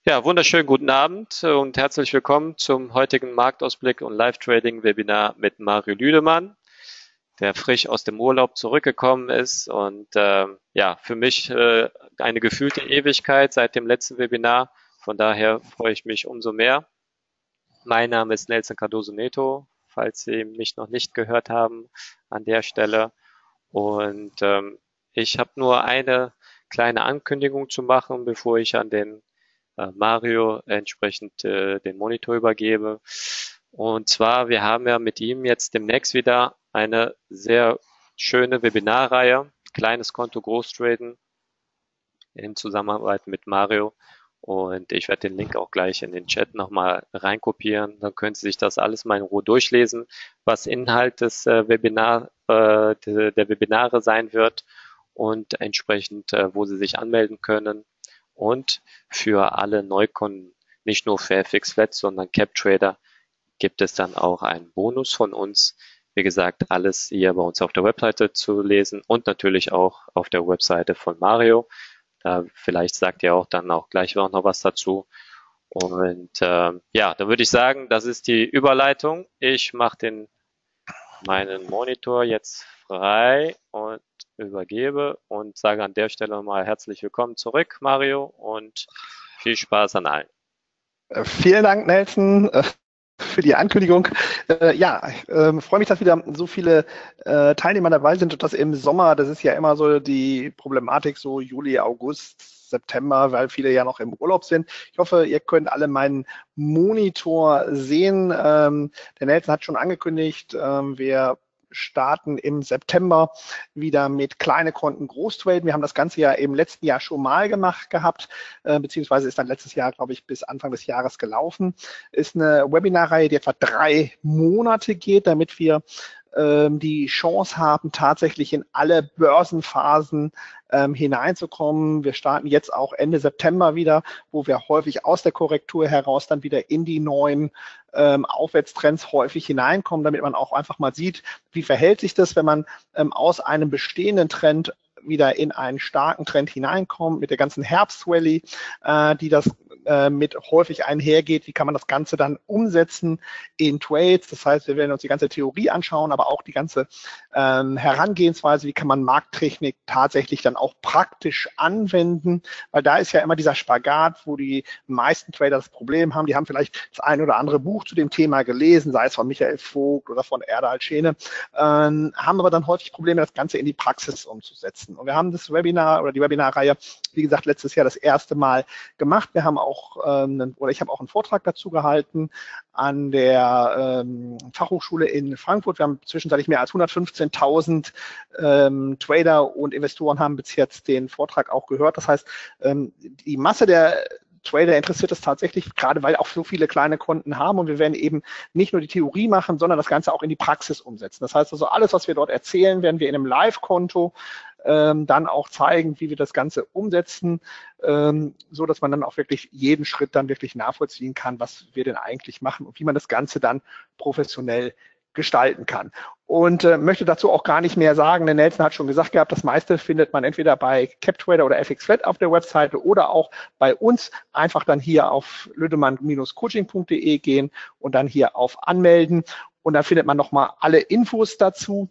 Ja, wunderschönen guten Abend und herzlich willkommen zum heutigen Marktausblick und Live-Trading-Webinar mit Mario Lüdemann, der frisch aus dem Urlaub zurückgekommen ist und ja, für mich eine gefühlte Ewigkeit seit dem letzten Webinar. Von daher freue ich mich umso mehr. Mein Name ist Nelson Cardoso Neto, falls Sie mich noch nicht gehört haben an der Stelle. Und ich habe nur eine kleine Ankündigung zu machen, bevor ich an den Mario entsprechend den Monitor übergebe. Und zwar, wir haben ja mit ihm jetzt demnächst wieder eine sehr schöne Webinarreihe, kleines Konto Großtraden in Zusammenarbeit mit Mario. Und ich werde den Link auch gleich in den Chat nochmal reinkopieren. Dann können Sie sich das alles mal in Ruhe durchlesen, was Inhalt des der Webinare sein wird und entsprechend, wo Sie sich anmelden können. Und für alle Neukunden, nicht nur für FX Flat, sondern CapTrader, gibt es dann auch einen Bonus von uns. Wie gesagt, alles hier bei uns auf der Webseite zu lesen und natürlich auch auf der Webseite von Mario. Da vielleicht sagt ihr auch dann auch gleich noch was dazu. Und ja, dann würde ich sagen, das ist die Überleitung. Ich mache meinen Monitor jetzt frei und übergebe und sage an der Stelle mal herzlich willkommen zurück, Mario, und viel Spaß an allen. Vielen Dank, Nelson, für die Ankündigung. Ja, ich freue mich, dass wieder so viele Teilnehmer dabei sind und das im Sommer. Das ist ja immer so die Problematik, so Juli, August, September, weil viele ja noch im Urlaub sind. Ich hoffe, ihr könnt alle meinen Monitor sehen. Der Nelson hat schon angekündigt, wir starten im September wieder mit kleine Konten Großtraden. Wir haben das Ganze ja im letzten Jahr schon mal gemacht gehabt, beziehungsweise ist dann letztes Jahr, glaube ich, bis Anfang des Jahres gelaufen. Ist eine Webinarreihe, die etwa 3 Monate geht, damit wir die Chance haben, tatsächlich in alle Börsenphasen hineinzukommen. Wir starten jetzt auch Ende September wieder, wo wir häufig aus der Korrektur heraus dann wieder in die neuen Aufwärtstrends häufig hineinkommen, damit man auch einfach mal sieht, wie verhält sich das, wenn man aus einem bestehenden Trend wieder in einen starken Trend hineinkommt, mit der ganzen Herbst-Rally, die das mit häufig einhergeht. Wie kann man das Ganze dann umsetzen in Trades? Das heißt, wir werden uns die ganze Theorie anschauen, aber auch die ganze Herangehensweise, wie kann man Markttechnik tatsächlich dann auch praktisch anwenden, weil da ist ja immer dieser Spagat, wo die meisten Trader das Problem haben. Die haben vielleicht das ein oder andere Buch zu dem Thema gelesen, sei es von Michael Vogt oder von Erdal Schene, haben aber dann häufig Probleme, das Ganze in die Praxis umzusetzen. Und wir haben das Webinar oder die Webinarreihe, wie gesagt, letztes Jahr das erste Mal gemacht. Wir haben auch ich habe auch einen Vortrag dazu gehalten an der Fachhochschule in Frankfurt. Wir haben zwischenzeitlich mehr als 115.000 Trader und Investoren haben bis jetzt den Vortrag auch gehört. Das heißt, die Masse der Trader interessiert es tatsächlich, gerade weil auch so viele kleine Konten haben und wir werden eben nicht nur die Theorie machen, sondern das Ganze auch in die Praxis umsetzen. Das heißt also, alles, was wir dort erzählen, werden wir in einem Live-Konto dann auch zeigen, wie wir das Ganze umsetzen, so dass man dann auch wirklich jeden Schritt dann wirklich nachvollziehen kann, was wir denn eigentlich machen und wie man das Ganze dann professionell gestalten kann. Und möchte dazu auch gar nicht mehr sagen, denn Nelson hat schon gesagt gehabt, das meiste findet man entweder bei CapTrader oder FX Flat auf der Webseite oder auch bei uns. Einfach dann hier auf lüdemann-coaching.de gehen und dann hier auf Anmelden und dann findet man nochmal alle Infos dazu.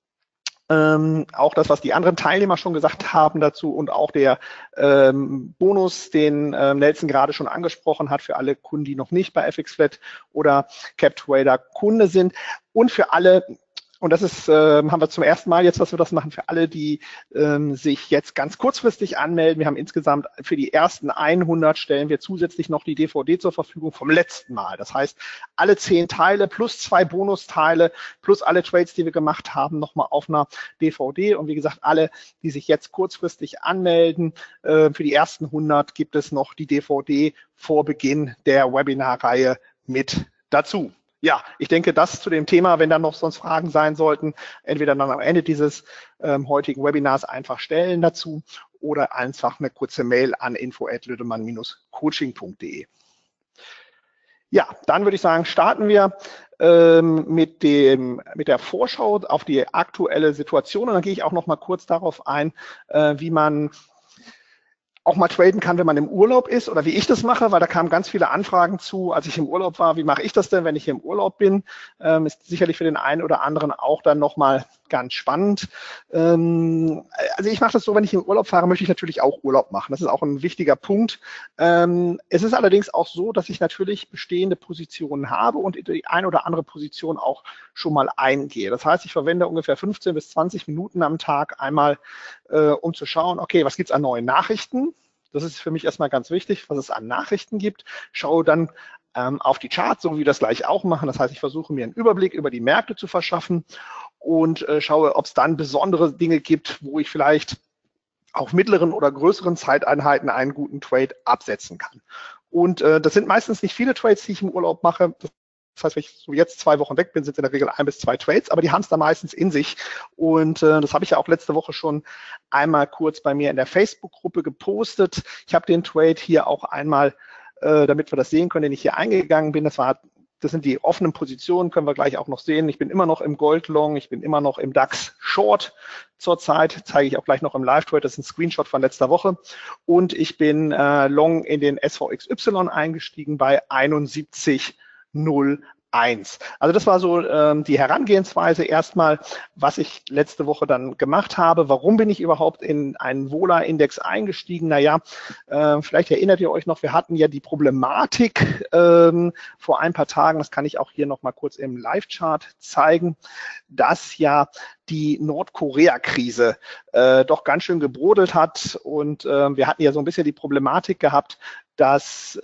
Auch das, was die anderen Teilnehmer schon gesagt haben dazu und auch der Bonus, den Nelson gerade schon angesprochen hat für alle Kunden, die noch nicht bei FX Flat oder CapTrader Kunde sind und für alle, und das ist, haben wir zum ersten Mal jetzt, dass wir das machen, für alle, die sich jetzt ganz kurzfristig anmelden. Wir haben insgesamt für die ersten 100 stellen wir zusätzlich noch die DVD zur Verfügung vom letzten Mal. Das heißt, alle 10 Teile plus 2 Bonusteile plus alle Trades, die wir gemacht haben, nochmal auf einer DVD. Und wie gesagt, alle, die sich jetzt kurzfristig anmelden, für die ersten 100 gibt es noch die DVD vor Beginn der Webinarreihe mit dazu. Ja, ich denke, das zu dem Thema, wenn dann noch sonst Fragen sein sollten, entweder dann am Ende dieses heutigen Webinars einfach stellen dazu oder einfach eine kurze Mail an info@lüdemann-coaching.de. Ja, dann würde ich sagen, starten wir mit der Vorschau auf die aktuelle Situation und dann gehe ich auch noch mal kurz darauf ein, wie man auch mal traden kann, wenn man im Urlaub ist oder wie ich das mache, weil da kamen ganz viele Anfragen zu, als ich im Urlaub war. Wie mache ich das denn, wenn ich hier im Urlaub bin? Ist sicherlich für den einen oder anderen auch dann nochmal ganz spannend. Also ich mache das so, wenn ich im Urlaub fahre, möchte ich natürlich auch Urlaub machen. Das ist auch ein wichtiger Punkt. Es ist allerdings auch so, dass ich natürlich bestehende Positionen habe und die eine oder andere Position auch schon mal eingehe. Das heißt, ich verwende ungefähr 15 bis 20 Minuten am Tag einmal, um zu schauen, okay, was gibt es an neuen Nachrichten? Das ist für mich erstmal ganz wichtig, was es an Nachrichten gibt. Schaue dann auf die Charts, so wie wir das gleich auch machen. Das heißt, ich versuche mir einen Überblick über die Märkte zu verschaffen und schaue, ob es dann besondere Dinge gibt, wo ich vielleicht auf mittleren oder größeren Zeiteinheiten einen guten Trade absetzen kann. Und das sind meistens nicht viele Trades, die ich im Urlaub mache. Das heißt, wenn ich so jetzt 2 Wochen weg bin, sind es in der Regel 1 bis 2 Trades, aber die haben es da meistens in sich. Und das habe ich ja auch letzte Woche schon einmal kurz bei mir in der Facebook-Gruppe gepostet. Ich habe den Trade hier auch einmal, damit wir das sehen können, den ich hier eingegangen bin. Das sind die offenen Positionen, können wir gleich auch noch sehen. Ich bin immer noch im Gold Long, ich bin immer noch im DAX Short zurzeit, zeige ich auch gleich noch im Live-Trade, das ist ein Screenshot von letzter Woche. Und ich bin Long in den SVXY eingestiegen bei 71,01. Also das war so die Herangehensweise erstmal, was ich letzte Woche dann gemacht habe. Warum bin ich überhaupt in einen Vola-Index eingestiegen? Naja, vielleicht erinnert ihr euch noch, wir hatten ja die Problematik vor ein paar Tagen, das kann ich auch hier nochmal kurz im Live-Chart zeigen, dass ja die Nordkorea-Krise doch ganz schön gebrodelt hat. Und wir hatten ja so ein bisschen die Problematik gehabt, dass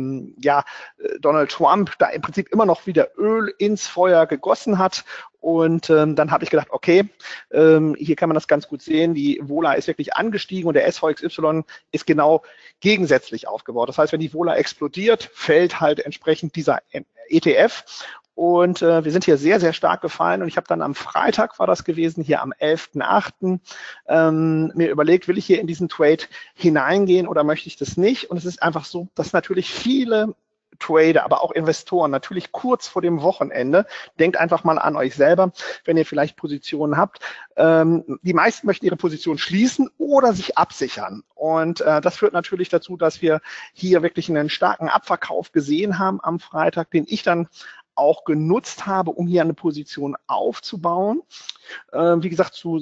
Donald Trump da im Prinzip immer noch wieder Öl ins Feuer gegossen hat. Und dann habe ich gedacht, okay, hier kann man das ganz gut sehen, die Vola ist wirklich angestiegen und der SVXY ist genau gegensätzlich aufgebaut. Das heißt, wenn die Vola explodiert, fällt halt entsprechend dieser ETF. Und wir sind hier sehr, sehr stark gefallen. Und ich habe dann am Freitag, war das gewesen, hier am 11.8., mir überlegt, will ich hier in diesen Trade hineingehen oder möchte ich das nicht? Und es ist einfach so, dass natürlich viele Trader, aber auch Investoren natürlich kurz vor dem Wochenende, denkt einfach mal an euch selber, wenn ihr vielleicht Positionen habt. Die meisten möchten ihre Position schließen oder sich absichern. Und das führt natürlich dazu, dass wir hier wirklich einen starken Abverkauf gesehen haben am Freitag, den ich dann auch genutzt habe, um hier eine Position aufzubauen. Wie gesagt, zu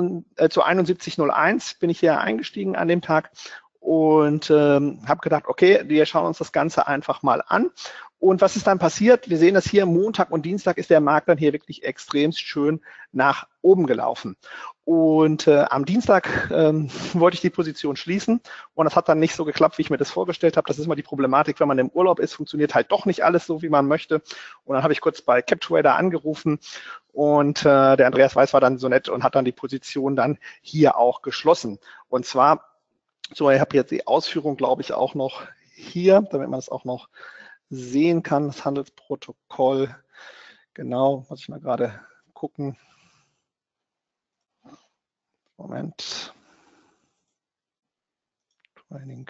71,01 bin ich hier eingestiegen an dem Tag und habe gedacht, okay, wir schauen uns das Ganze einfach mal an. Und was ist dann passiert? Wir sehen das hier, Montag und Dienstag ist der Markt dann hier wirklich extremst schön nach oben gelaufen. Und am Dienstag wollte ich die Position schließen und das hat dann nicht so geklappt, wie ich mir das vorgestellt habe. Das ist immer die Problematik, wenn man im Urlaub ist, funktioniert halt doch nicht alles so, wie man möchte. Und dann habe ich kurz bei CapTrader angerufen und der Andreas Weiß war dann so nett und hat dann die Position dann hier auch geschlossen. Und zwar, so, ich habe jetzt die Ausführung, glaube ich, auch noch hier, damit man das auch noch sehen kann, das Handelsprotokoll. Genau, muss ich mal gerade gucken. Moment. Training.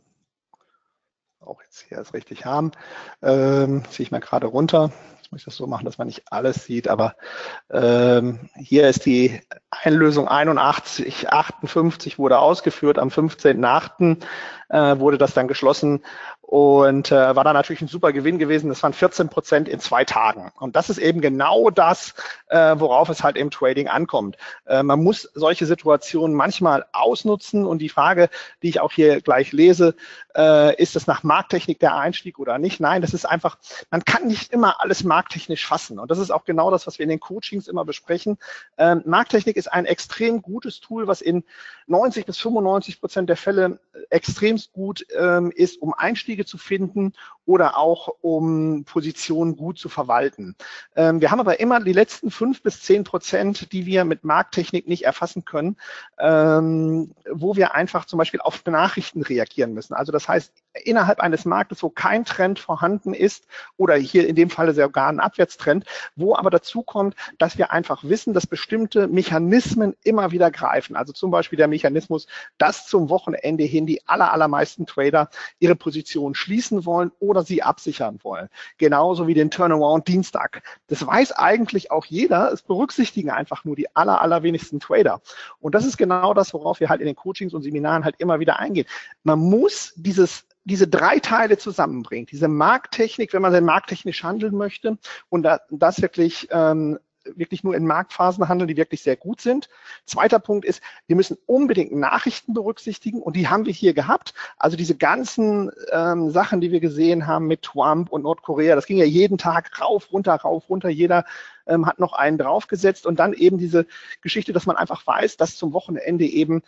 Auch jetzt hier es richtig haben. Ziehe ich mal gerade runter. Jetzt muss ich das so machen, dass man nicht alles sieht, aber hier ist die Einlösung 81,58 wurde ausgeführt. Am 15.8. Wurde das dann geschlossen und war dann natürlich ein super Gewinn gewesen. Das waren 14% in 2 Tagen. Und das ist eben genau das, worauf es halt im Trading ankommt. Man muss solche Situationen manchmal ausnutzen und die Frage, die ich auch hier gleich lese, ist es nach Markttechnik der Einstieg oder nicht? Nein, das ist einfach, man kann nicht immer alles markttechnisch fassen. Und das ist auch genau das, was wir in den Coachings immer besprechen. Markttechnik ist ein extrem gutes Tool, was in 90 bis 95% der Fälle extremst gut ist, um Einstiege zu finden oder auch um Positionen gut zu verwalten. Wir haben aber immer die letzten 5 bis 10%, die wir mit Markttechnik nicht erfassen können, wo wir einfach zum Beispiel auf Nachrichten reagieren müssen. Also das heißt, innerhalb eines Marktes, wo kein Trend vorhanden ist oder hier in dem Falle sogar ein Abwärtstrend, wo aber dazu kommt, dass wir einfach wissen, dass bestimmte Mechanismen immer wieder greifen. Also zum Beispiel der Mechanismus, dass zum Wochenende hin die allermeisten Trader ihre Position schließen wollen oder oder Sie absichern wollen. Genauso wie den Turnaround Dienstag. Das weiß eigentlich auch jeder. Es berücksichtigen einfach nur die allerwenigsten Trader. Und das ist genau das, worauf wir halt in den Coachings und Seminaren halt immer wieder eingehen. Man muss diese 3 Teile zusammenbringen. Diese Markttechnik, wenn man denn markttechnisch handeln möchte und das wirklich nur in Marktphasen handeln, die wirklich sehr gut sind. Zweiter Punkt ist, wir müssen unbedingt Nachrichten berücksichtigen und die haben wir hier gehabt. Also diese ganzen Sachen, die wir gesehen haben mit Trump und Nordkorea, das ging ja jeden Tag rauf, runter. Jeder hat noch einen draufgesetzt und dann eben diese Geschichte, dass man einfach weiß, dass zum Wochenende eben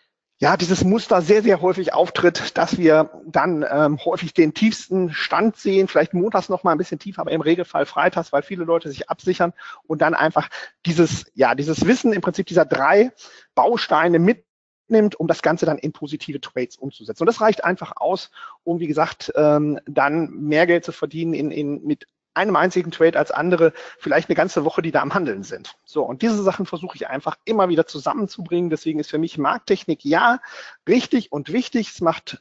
dieses Muster sehr, sehr häufig auftritt, dass wir dann häufig den tiefsten Stand sehen, vielleicht montags noch mal ein bisschen tiefer, aber im Regelfall freitags, weil viele Leute sich absichern und dann einfach dieses Wissen im Prinzip dieser 3 Bausteine mitnimmt, um das Ganze dann in positive Trades umzusetzen. Und das reicht einfach aus, um, wie gesagt, dann mehr Geld zu verdienen mit einem einzigen Trade als andere, vielleicht eine ganze Woche, die da am Handeln sind. So, und diese Sachen versuche ich einfach immer wieder zusammenzubringen. Deswegen ist für mich Markttechnik richtig und wichtig. Es macht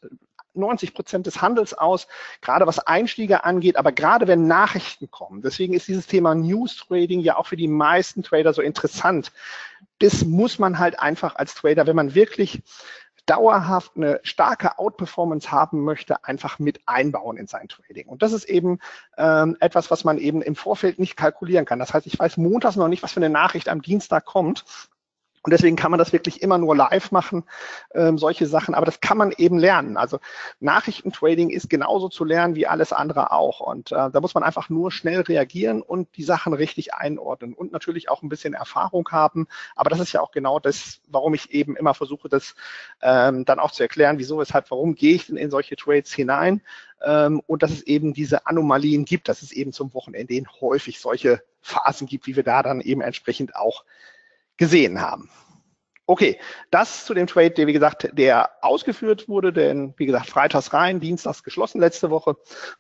90% des Handels aus, gerade was Einstiege angeht, aber gerade wenn Nachrichten kommen. Deswegen ist dieses Thema News Trading ja auch für die meisten Trader so interessant. Das muss man halt einfach als Trader, wenn man wirklich dauerhaft eine starke Outperformance haben möchte, einfach mit einbauen in sein Trading. Und das ist eben etwas, was man eben im Vorfeld nicht kalkulieren kann. Das heißt, ich weiß montags noch nicht, was für eine Nachricht am Dienstag kommt. Und deswegen kann man das wirklich immer nur live machen, solche Sachen. Aber das kann man eben lernen. Also Nachrichtentrading ist genauso zu lernen wie alles andere auch. Und da muss man einfach nur schnell reagieren und die Sachen richtig einordnen und natürlich auch ein bisschen Erfahrung haben. Aber das ist ja auch genau das, warum ich eben immer versuche, das dann auch zu erklären, wieso, weshalb, warum gehe ich denn in solche Trades hinein. Und dass es eben diese Anomalien gibt, dass es eben zum Wochenende hin häufig solche Phasen gibt, wie wir da dann eben entsprechend auch gesehen haben. Okay, das zu dem Trade, der, wie gesagt, der ausgeführt wurde, denn, wie gesagt, freitags rein, dienstags geschlossen letzte Woche.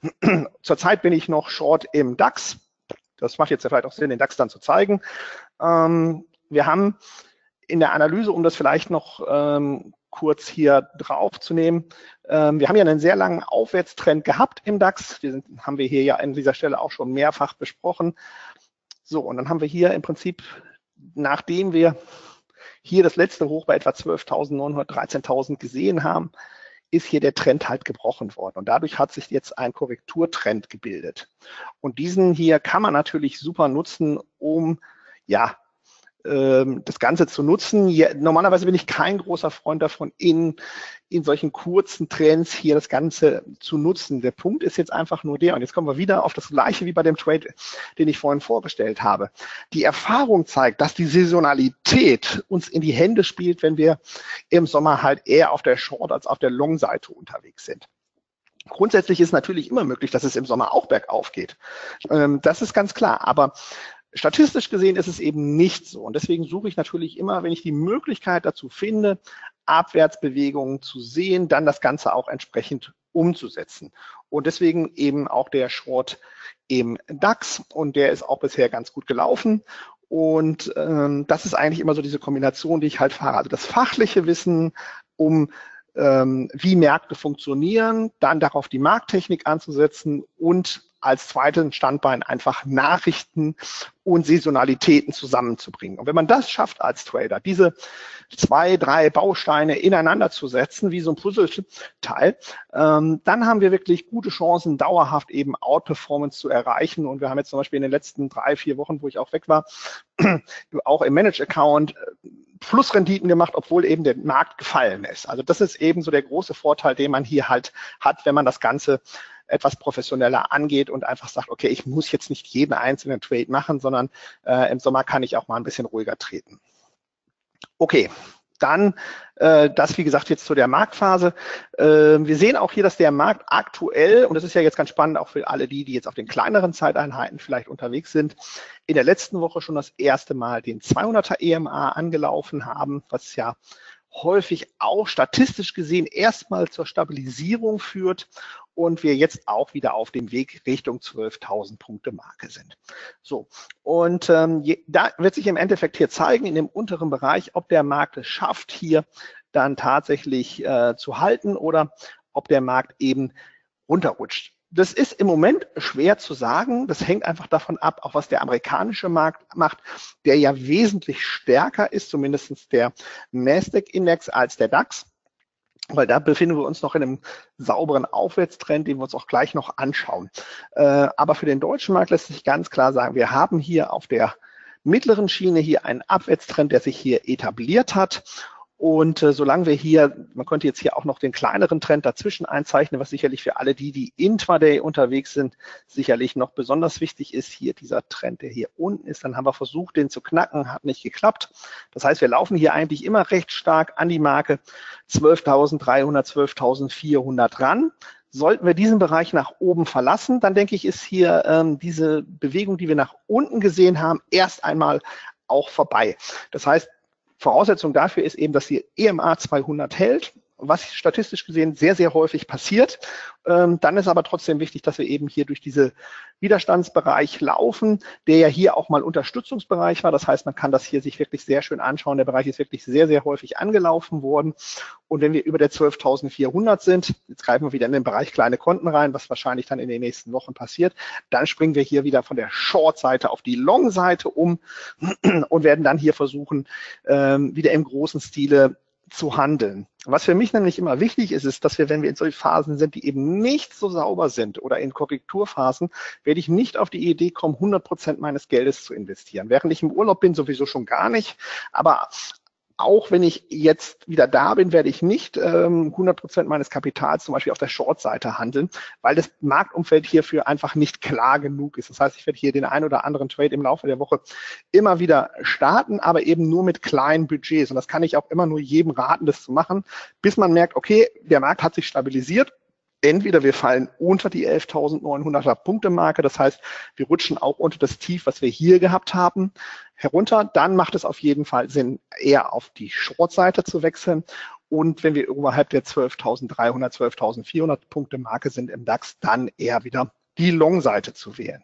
Zurzeit bin ich noch short im DAX. Das macht jetzt ja vielleicht auch Sinn, den DAX dann zu zeigen. Wir haben in der Analyse, um das vielleicht noch kurz hier drauf zu nehmen, wir haben ja einen sehr langen Aufwärtstrend gehabt im DAX. Haben wir hier ja an dieser Stelle auch schon mehrfach besprochen. So, und dann haben wir hier im Prinzip, nachdem wir hier das letzte Hoch bei etwa 12.900, 13.000 gesehen haben, ist hier der Trend halt gebrochen worden. Und dadurch hat sich jetzt ein Korrekturtrend gebildet. Und diesen hier kann man natürlich super nutzen, um das Ganze zu nutzen. Normalerweise bin ich kein großer Freund davon, in solchen kurzen Trends hier das Ganze zu nutzen. Der Punkt ist jetzt einfach nur der, und jetzt kommen wir wieder auf das Gleiche wie bei dem Trade, den ich vorhin vorgestellt habe. Die Erfahrung zeigt, dass die Saisonalität uns in die Hände spielt, wenn wir im Sommer halt eher auf der Short- als auf der Long-Seite unterwegs sind. Grundsätzlich ist natürlich immer möglich, dass es im Sommer auch bergauf geht. Das ist ganz klar, aber statistisch gesehen ist es eben nicht so. Und deswegen suche ich natürlich immer, wenn ich die Möglichkeit dazu finde, Abwärtsbewegungen zu sehen, dann das Ganze auch entsprechend umzusetzen. Und deswegen eben auch der Short im DAX. Und der ist auch bisher ganz gut gelaufen. Und das ist eigentlich immer so diese Kombination, die ich halt fahre. Also das fachliche Wissen wie Märkte funktionieren, dann darauf die Markttechnik anzusetzen und als zweiten Standbein einfach Nachrichten und Saisonalitäten zusammenzubringen. Und wenn man das schafft als Trader, diese 2, 3 Bausteine ineinander zu setzen, wie so ein Puzzleteil, dann haben wir wirklich gute Chancen, dauerhaft eben Outperformance zu erreichen. Und wir haben jetzt zum Beispiel in den letzten 3, 4 Wochen, wo ich auch weg war, auch im Manage-Account Plusrenditen gemacht, obwohl eben der Markt gefallen ist. Also das ist eben so der große Vorteil, den man hier halt hat, wenn man das Ganze etwas professioneller angeht und einfach sagt, okay, ich muss jetzt nicht jeden einzelnen Trade machen, sondern im Sommer kann ich auch mal ein bisschen ruhiger treten. Okay, dann das, wie gesagt, jetzt zu der Marktphase. Wir sehen auch hier, dass der Markt aktuell, und das ist ja jetzt ganz spannend, auch für alle die jetzt auf den kleineren Zeiteinheiten vielleicht unterwegs sind, in der letzten Woche schon das erste Mal den 200er EMA angelaufen haben, was ja häufig auch statistisch gesehen erstmal zur Stabilisierung führt und wir jetzt auch wieder auf dem Weg Richtung 12.000 Punkte Marke sind. So, und da wird sich im Endeffekt hier zeigen, in dem unteren Bereich, ob der Markt es schafft, hier dann tatsächlich zu halten oder ob der Markt eben runterrutscht. Das ist im Moment schwer zu sagen. Das hängt einfach davon ab, auch was der amerikanische Markt macht, der ja wesentlich stärker ist, zumindest der Nasdaq-Index als der DAX. Weil da befinden wir uns noch in einem sauberen Aufwärtstrend, den wir uns auch gleich noch anschauen. Aber für den deutschen Markt lässt sich ganz klar sagen, wir haben hier auf der mittleren Schiene hier einen Abwärtstrend, der sich hier etabliert hat. Und solange wir hier, man könnte jetzt hier auch noch den kleineren Trend dazwischen einzeichnen, was sicherlich für alle die intraday unterwegs sind, sicherlich noch besonders wichtig ist, hier dieser Trend, der hier unten ist, dann haben wir versucht, den zu knacken, hat nicht geklappt. Das heißt, wir laufen hier eigentlich immer recht stark an die Marke 12.300, 12.400 ran. Sollten wir diesen Bereich nach oben verlassen, dann denke ich, ist hier diese Bewegung, die wir nach unten gesehen haben, erst einmal auch vorbei. Das heißt, Voraussetzung dafür ist eben, dass die EMA 200 hält, was statistisch gesehen sehr, sehr häufig passiert. Dann ist aber trotzdem wichtig, dass wir eben hier durch diese Widerstandsbereich laufen, der ja hier auch mal Unterstützungsbereich war. Das heißt, man kann das hier sich wirklich sehr schön anschauen. Der Bereich ist wirklich sehr, sehr häufig angelaufen worden. Und wenn wir über der 12.400 sind, jetzt greifen wir wieder in den Bereich kleine Konten rein, was wahrscheinlich dann in den nächsten Wochen passiert, dann springen wir hier wieder von der Short-Seite auf die Long-Seite um und werden dann hier versuchen, wieder im großen Stile zu handeln. Was für mich nämlich immer wichtig ist, ist, dass wir, wenn wir in solchen Phasen sind, die eben nicht so sauber sind oder in Korrekturphasen, werde ich nicht auf die Idee kommen, 100% meines Geldes zu investieren. Während ich im Urlaub bin, sowieso schon gar nicht, aber auch wenn ich jetzt wieder da bin, werde ich nicht 100% meines Kapitals zum Beispiel auf der Short-Seite handeln, weil das Marktumfeld hierfür einfach nicht klar genug ist. Das heißt, ich werde hier den einen oder anderen Trade im Laufe der Woche immer wieder starten, aber eben nur mit kleinen Budgets. Und das kann ich auch immer nur jedem raten, das zu machen, bis man merkt, okay, der Markt hat sich stabilisiert. Entweder wir fallen unter die 11.900er Punkte Marke, das heißt, wir rutschen auch unter das Tief, was wir hier gehabt haben, herunter. Dann macht es auf jeden Fall Sinn, eher auf die Short-Seite zu wechseln. Und wenn wir oberhalb der 12.300, 12.400 Punkte Marke sind im DAX, dann eher wieder die Long-Seite zu wählen.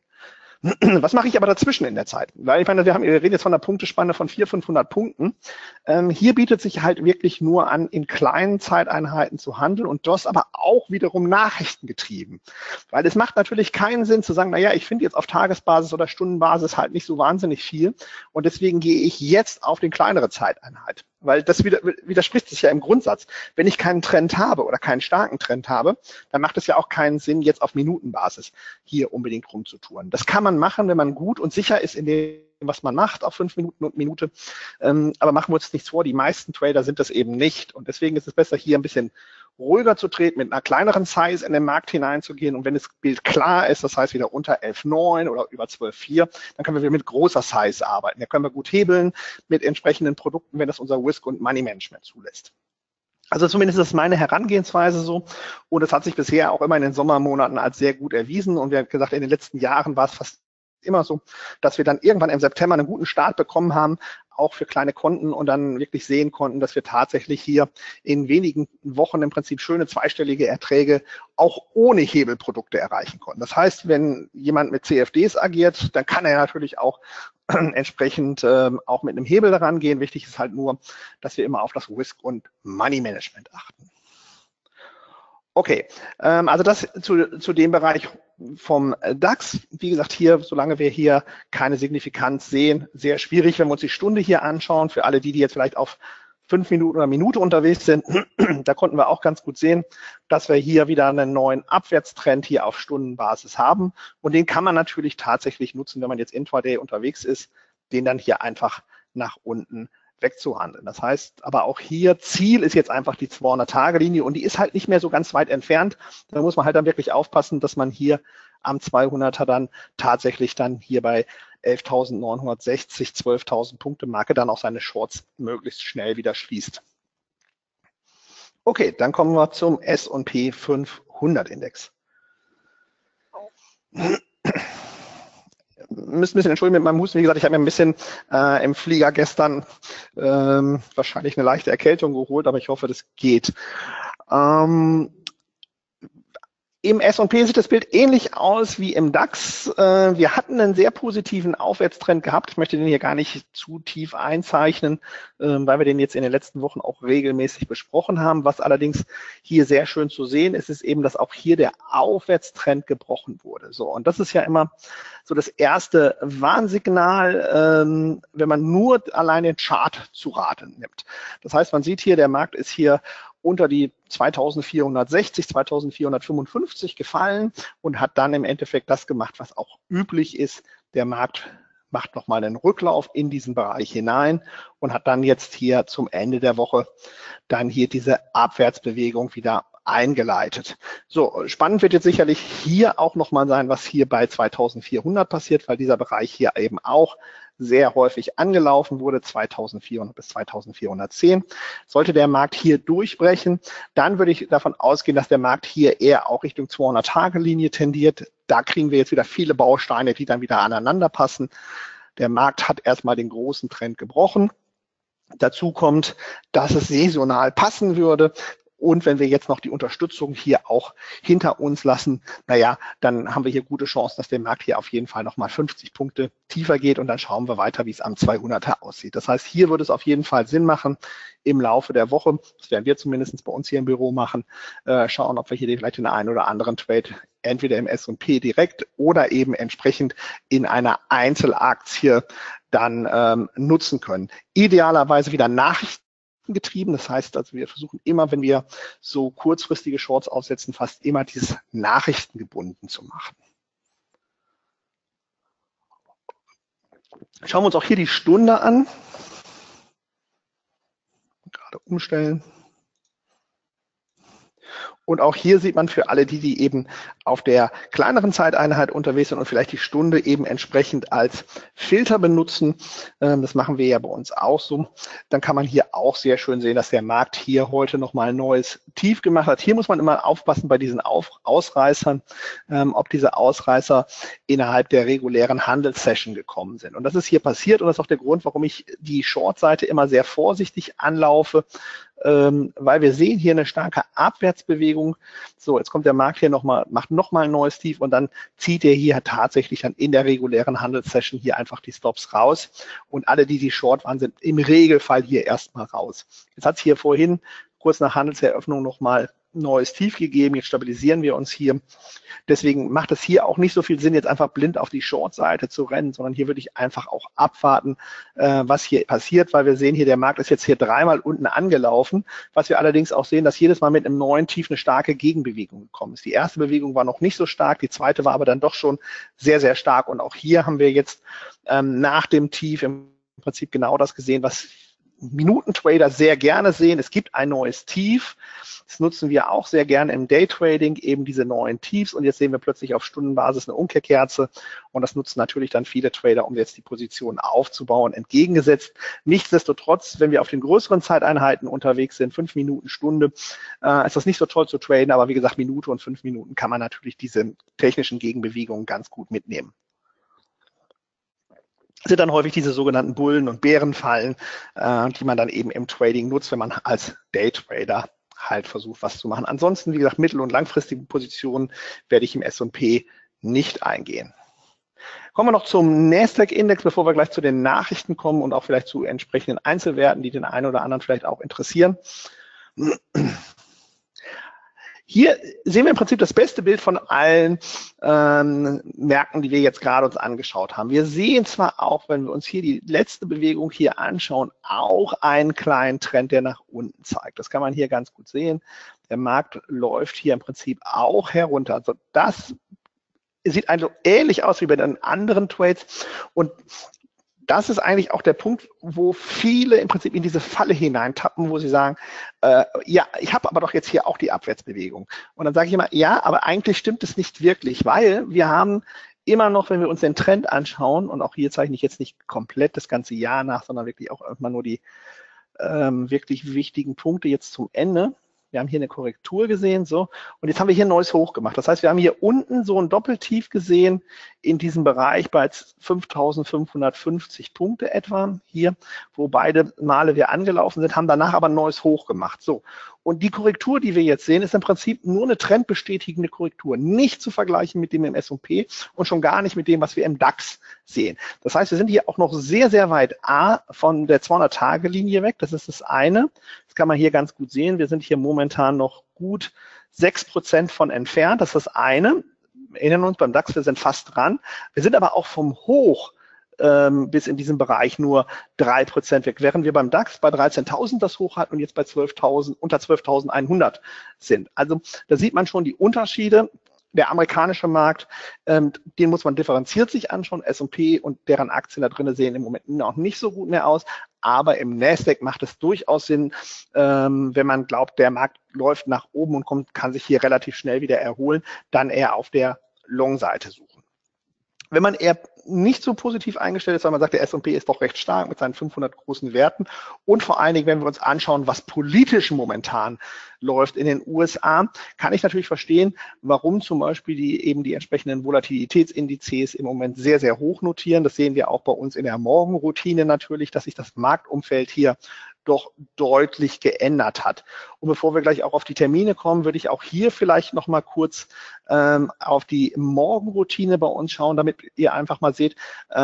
Was mache ich aber dazwischen in der Zeit? Weil ich meine, wir reden jetzt von einer Punktespanne von 400, 500 Punkten. Hier bietet sich halt wirklich nur an, in kleinen Zeiteinheiten zu handeln und das aber auch wiederum nachrichtengetrieben. Weil es macht natürlich keinen Sinn zu sagen, naja, ich finde jetzt auf Tagesbasis oder Stundenbasis halt nicht so wahnsinnig viel und deswegen gehe ich jetzt auf den kleinere Zeiteinheit. Weil das widerspricht sich ja im Grundsatz. Wenn ich keinen Trend habe oder keinen starken Trend habe, dann macht es ja auch keinen Sinn, jetzt auf Minutenbasis hier unbedingt rumzutouren. Das kann man machen, wenn man gut und sicher ist in dem, was man macht, auf 5 Minuten und Minute. Aber machen wir uns nichts vor, die meisten Trader sind das eben nicht. Und deswegen ist es besser, hier ein bisschen ruhiger zu treten, mit einer kleineren Size in den Markt hineinzugehen. Und wenn das Bild klar ist, das heißt wieder unter 11,9 oder über 12,4, dann können wir wieder mit großer Size arbeiten. Da können wir gut hebeln mit entsprechenden Produkten, wenn das unser Risk- und Money-Management zulässt. Also zumindest ist meine Herangehensweise so. Und es hat sich bisher auch immer in den Sommermonaten als sehr gut erwiesen. Und wir haben gesagt, in den letzten Jahren war es fast immer so, dass wir dann irgendwann im September einen guten Start bekommen haben, auch für kleine Konten und dann wirklich sehen konnten, dass wir tatsächlich hier in wenigen Wochen im Prinzip schöne zweistellige Erträge auch ohne Hebelprodukte erreichen konnten. Das heißt, wenn jemand mit CFDs agiert, dann kann er natürlich auch entsprechend auch mit einem Hebel daran gehen. Wichtig ist halt nur, dass wir immer auf das Risk- und Money-Management achten. Okay, also das zu dem Bereich vom DAX. Wie gesagt, hier, solange wir hier keine Signifikanz sehen, sehr schwierig, wenn wir uns die Stunde hier anschauen. Für alle die jetzt vielleicht auf 5 Minuten oder Minute unterwegs sind, da konnten wir auch ganz gut sehen, dass wir hier wieder einen neuen Abwärtstrend hier auf Stundenbasis haben. Und den kann man natürlich tatsächlich nutzen, wenn man jetzt intraday unterwegs ist, den dann hier einfach nach unten wegzuhandeln. Das heißt, aber auch hier, Ziel ist jetzt einfach die 200-Tage-Linie und die ist halt nicht mehr so ganz weit entfernt. Da muss man halt dann wirklich aufpassen, dass man hier am 200er dann tatsächlich dann hier bei 11.960, 12.000 Punkte Marke dann auch seine Shorts möglichst schnell wieder schließt. Okay, dann kommen wir zum S&P 500 Index. Müssen ein bisschen entschuldigen mit meinem Husten. Wie gesagt, ich habe mir ein bisschen im Flieger gestern wahrscheinlich eine leichte Erkältung geholt, aber ich hoffe, das geht. Im S&P sieht das Bild ähnlich aus wie im DAX. Wir hatten einen sehr positiven Aufwärtstrend gehabt. Ich möchte den hier gar nicht zu tief einzeichnen, weil wir den jetzt in den letzten Wochen auch regelmäßig besprochen haben. Was allerdings hier sehr schön zu sehen ist, ist eben, dass auch hier der Aufwärtstrend gebrochen wurde. So, und das ist ja immer so das erste Warnsignal, wenn man nur allein den Chart zu Rate nimmt. Das heißt, man sieht hier, der Markt ist hier unter die 2460, 2455 gefallen und hat dann im Endeffekt das gemacht, was auch üblich ist. Der Markt macht nochmal einen Rücklauf in diesen Bereich hinein und hat dann jetzt hier zum Ende der Woche dann hier diese Abwärtsbewegung wieder eingeleitet. So, spannend wird jetzt sicherlich hier auch nochmal sein, was hier bei 2400 passiert, weil dieser Bereich hier eben auch sehr häufig angelaufen wurde, 2400 bis 2410. Sollte der Markt hier durchbrechen, dann würde ich davon ausgehen, dass der Markt hier eher auch Richtung 200-Tage-Linie tendiert. Da kriegen wir jetzt wieder viele Bausteine, die dann wieder aneinander passen. Der Markt hat erstmal den großen Trend gebrochen. Dazu kommt, dass es saisonal passen würde. Und wenn wir jetzt noch die Unterstützung hier auch hinter uns lassen, naja, dann haben wir hier gute Chancen, dass der Markt hier auf jeden Fall nochmal 50 Punkte tiefer geht und dann schauen wir weiter, wie es am 200er aussieht. Das heißt, hier würde es auf jeden Fall Sinn machen, im Laufe der Woche, das werden wir zumindest bei uns hier im Büro machen, schauen, ob wir hier vielleicht den einen oder anderen Trade entweder im S&P direkt oder eben entsprechend in einer Einzelaktie dann nutzen können. Idealerweise wieder Nachrichten getrieben. Das heißt, also wir versuchen immer, wenn wir so kurzfristige Shorts aufsetzen, fast immer dieses nachrichtengebunden zu machen. Schauen wir uns auch hier die Stunde an. Gerade umstellen. Und auch hier sieht man für alle die eben auf der kleineren Zeiteinheit unterwegs sind und vielleicht die Stunde eben entsprechend als Filter benutzen. Das machen wir ja bei uns auch so. Dann kann man hier auch sehr schön sehen, dass der Markt hier heute nochmal ein neues Tief gemacht hat. Hier muss man immer aufpassen bei diesen Ausreißern, ob diese Ausreißer innerhalb der regulären Handelssession gekommen sind. Und das ist hier passiert und das ist auch der Grund, warum ich die Short-Seite immer sehr vorsichtig anlaufe, weil wir sehen hier eine starke Abwärtsbewegung. So, jetzt kommt der Markt hier nochmal, macht nochmal ein neues Tief und dann zieht er hier tatsächlich dann in der regulären Handelssession hier einfach die Stops raus und alle, die Short waren, sind im Regelfall hier erstmal raus. Jetzt hat es hier vorhin kurz nach Handelseröffnung nochmal neues Tief gegeben. Jetzt stabilisieren wir uns hier. Deswegen macht es hier auch nicht so viel Sinn, jetzt einfach blind auf die Short-Seite zu rennen, sondern hier würde ich einfach auch abwarten, was hier passiert, weil wir sehen hier, der Markt ist jetzt hier dreimal unten angelaufen, was wir allerdings auch sehen, dass jedes Mal mit einem neuen Tief eine starke Gegenbewegung gekommen ist. Die erste Bewegung war noch nicht so stark, die zweite war aber dann doch schon sehr, sehr stark. Und auch hier haben wir jetzt nach dem Tief im Prinzip genau das gesehen, was Minutentrader sehr gerne sehen. Es gibt ein neues Tief. Das nutzen wir auch sehr gerne im Daytrading, eben diese neuen Tiefs. Und jetzt sehen wir plötzlich auf Stundenbasis eine Umkehrkerze. Und das nutzen natürlich dann viele Trader, um jetzt die Position aufzubauen, entgegengesetzt. Nichtsdestotrotz, wenn wir auf den größeren Zeiteinheiten unterwegs sind, 5 Minuten, Stunde, ist das nicht so toll zu traden. Aber wie gesagt, Minute und 5 Minuten kann man natürlich diese technischen Gegenbewegungen ganz gut mitnehmen. Sind dann häufig diese sogenannten Bullen- und Bärenfallen, die man dann eben im Trading nutzt, wenn man als Daytrader halt versucht, was zu machen. Ansonsten, wie gesagt, mittel- und langfristige Positionen werde ich im S&P nicht eingehen. Kommen wir noch zum Nasdaq-Index, bevor wir gleich zu den Nachrichten kommen und auch vielleicht zu entsprechenden Einzelwerten, die den einen oder anderen vielleicht auch interessieren. Hier sehen wir im Prinzip das beste Bild von allen Märkten, die wir jetzt gerade uns angeschaut haben. Wir sehen zwar auch, wenn wir uns hier die letzte Bewegung hier anschauen, auch einen kleinen Trend, der nach unten zeigt. Das kann man hier ganz gut sehen. Der Markt läuft hier im Prinzip auch herunter. Also das sieht also ähnlich aus wie bei den anderen Trades. Und das ist eigentlich auch der Punkt, wo viele im Prinzip in diese Falle hineintappen, wo sie sagen, ja, ich habe aber doch jetzt hier auch die Abwärtsbewegung. Und dann sage ich immer, ja, aber eigentlich stimmt es nicht wirklich, weil wir haben immer noch, wenn wir uns den Trend anschauen, und auch hier zeichne ich jetzt nicht komplett das ganze Jahr nach, sondern wirklich auch immer nur die wirklich wichtigen Punkte jetzt zum Ende. Wir haben hier eine Korrektur gesehen, so. Und jetzt haben wir hier ein neues Hoch gemacht. Das heißt, wir haben hier unten so ein Doppeltief gesehen in diesem Bereich bei 5.550 Punkte etwa hier, wo beide Male wir angelaufen sind, haben danach aber ein neues Hoch gemacht. So. Und die Korrektur, die wir jetzt sehen, ist im Prinzip nur eine trendbestätigende Korrektur, nicht zu vergleichen mit dem im S&P und schon gar nicht mit dem, was wir im DAX sehen. Das heißt, wir sind hier auch noch sehr, sehr weit von der 200-Tage-Linie weg. Das ist das eine. Das kann man hier ganz gut sehen. Wir sind hier momentan noch gut 6% von entfernt. Das ist das eine. Wir erinnern uns beim DAX, wir sind fast dran. Wir sind aber auch vom Hoch bis in diesem Bereich nur 3% weg, während wir beim DAX bei 13.000 das Hoch hatten und jetzt bei 12.000, unter 12.100 sind. Also da sieht man schon die Unterschiede. Der amerikanische Markt, den muss man differenziert sich anschauen. S&P und deren Aktien da drin sehen im Moment noch nicht so gut mehr aus. Aber im Nasdaq macht es durchaus Sinn, wenn man glaubt, der Markt läuft nach oben und kann sich hier relativ schnell wieder erholen, dann eher auf der Long-Seite suchen. Wenn man eher nicht so positiv eingestellt ist, weil man sagt, der S&P ist doch recht stark mit seinen 500 großen Werten und vor allen Dingen, wenn wir uns anschauen, was politisch momentan läuft in den USA, kann ich natürlich verstehen, warum zum Beispiel die entsprechenden Volatilitätsindizes im Moment sehr, sehr hoch notieren. Das sehen wir auch bei uns in der Morgenroutine natürlich, dass sich das Marktumfeld hier doch deutlich geändert hat. Und bevor wir gleich auch auf die Termine kommen, würde ich auch hier vielleicht noch mal kurz auf die Morgenroutine bei uns schauen, damit ihr einfach mal seht,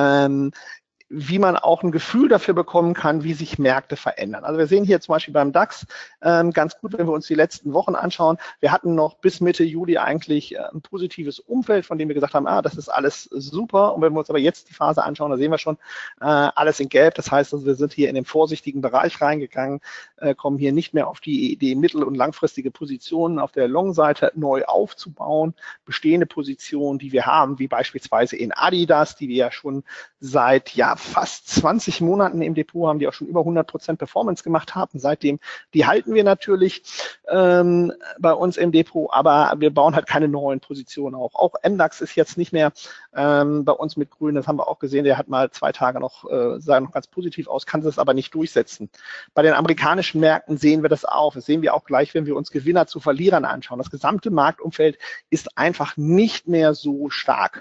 wie man auch ein Gefühl dafür bekommen kann, wie sich Märkte verändern. Also wir sehen hier zum Beispiel beim DAX ganz gut, wenn wir uns die letzten Wochen anschauen. Wir hatten noch bis Mitte Juli eigentlich ein positives Umfeld, von dem wir gesagt haben, das ist alles super. Und wenn wir uns aber jetzt die Phase anschauen, da sehen wir schon alles in Gelb. Das heißt, also wir sind hier in den vorsichtigen Bereich reingegangen, kommen hier nicht mehr auf die Idee, mittel- und langfristige Positionen auf der Long-Seite neu aufzubauen. Bestehende Positionen, die wir haben, wie beispielsweise in Adidas, die wir ja schon seit fast 20 Monaten im Depot haben, die auch schon über 100% Performance gemacht haben. Seitdem, die halten wir natürlich bei uns im Depot, aber wir bauen halt keine neuen Positionen auf. Auch MDAX ist jetzt nicht mehr bei uns mit grün, das haben wir auch gesehen, der hat mal 2 Tage noch, sah noch ganz positiv aus, kann das aber nicht durchsetzen. Bei den amerikanischen Märkten sehen wir das auch. Das sehen wir auch gleich, wenn wir uns Gewinner zu Verlierern anschauen. Das gesamte Marktumfeld ist einfach nicht mehr so stark.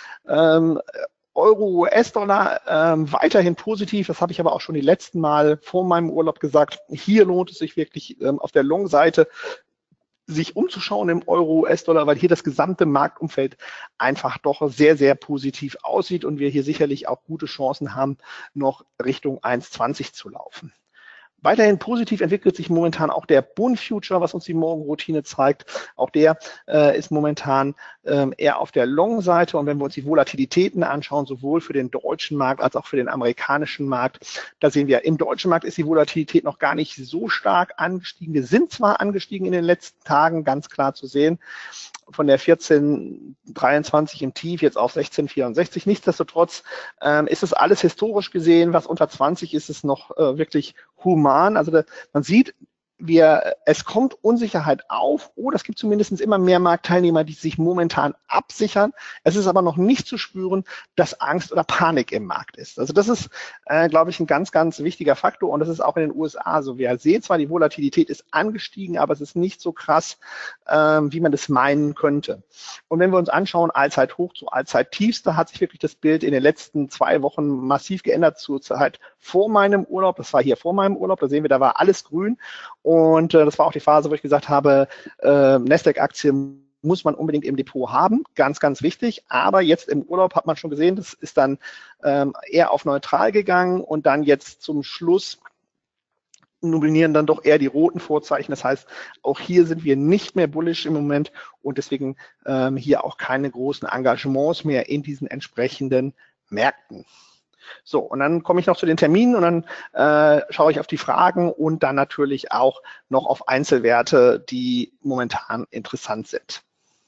Euro, US-Dollar weiterhin positiv, das habe ich aber auch schon die letzten Mal vor meinem Urlaub gesagt. Hier lohnt es sich wirklich auf der Long-Seite sich umzuschauen im Euro, US-Dollar, weil hier das gesamte Marktumfeld einfach doch sehr, sehr positiv aussieht und wir hier sicherlich auch gute Chancen haben, noch Richtung 1,20 zu laufen. Weiterhin positiv entwickelt sich momentan auch der Bund Future, was uns die Morgenroutine zeigt. Auch der ist momentan eher auf der Long-Seite. Und wenn wir uns die Volatilitäten anschauen, sowohl für den deutschen Markt als auch für den amerikanischen Markt, da sehen wir, im deutschen Markt ist die Volatilität noch gar nicht so stark angestiegen. Wir sind zwar angestiegen in den letzten Tagen, ganz klar zu sehen, von der 14,23 im Tief jetzt auf 16,64. Nichtsdestotrotz ist es alles historisch gesehen, was unter 20 ist, es noch wirklich human. Also man sieht, es kommt Unsicherheit auf oder es gibt zumindest immer mehr Marktteilnehmer, die sich momentan absichern. Es ist aber noch nicht zu spüren, dass Angst oder Panik im Markt ist. Also das ist, glaube ich, ein ganz, ganz wichtiger Faktor und das ist auch in den USA so. Wir sehen zwar, die Volatilität ist angestiegen, aber es ist nicht so krass, wie man das meinen könnte. Und wenn wir uns anschauen, Allzeithoch zu Allzeittiefs, da hat sich wirklich das Bild in den letzten 2 Wochen massiv geändert zur Zeit vor meinem Urlaub. Das war hier vor meinem Urlaub, da sehen wir, da war alles grün. Und das war auch die Phase, wo ich gesagt habe, Nasdaq-Aktien muss man unbedingt im Depot haben, ganz, ganz wichtig. Aber jetzt im Urlaub hat man schon gesehen, das ist dann eher auf neutral gegangen und dann jetzt zum Schluss dominieren dann doch eher die roten Vorzeichen. Das heißt, auch hier sind wir nicht mehr bullish im Moment und deswegen hier auch keine großen Engagements mehr in diesen entsprechenden Märkten. So, und dann komme ich noch zu den Terminen und dann schaue ich auf die Fragen und dann natürlich auch noch auf Einzelwerte, die momentan interessant sind.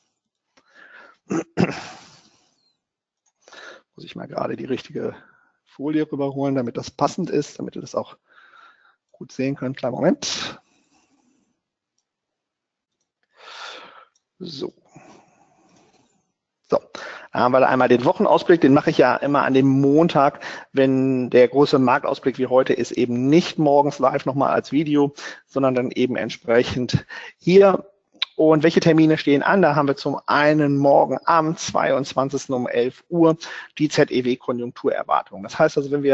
Muss ich mal gerade die richtige Folie rüberholen, damit das passend ist, damit ihr das auch gut sehen könnt. Kleinen Moment. So. Da haben wir einmal den Wochenausblick, den mache ich ja immer an dem Montag, wenn der große Marktausblick wie heute ist, eben nicht morgens live nochmal als Video, sondern dann eben entsprechend hier. Und welche Termine stehen an? Da haben wir zum einen morgen am 22. um 11 Uhr die ZEW-Konjunkturerwartung. Das heißt also, wenn wir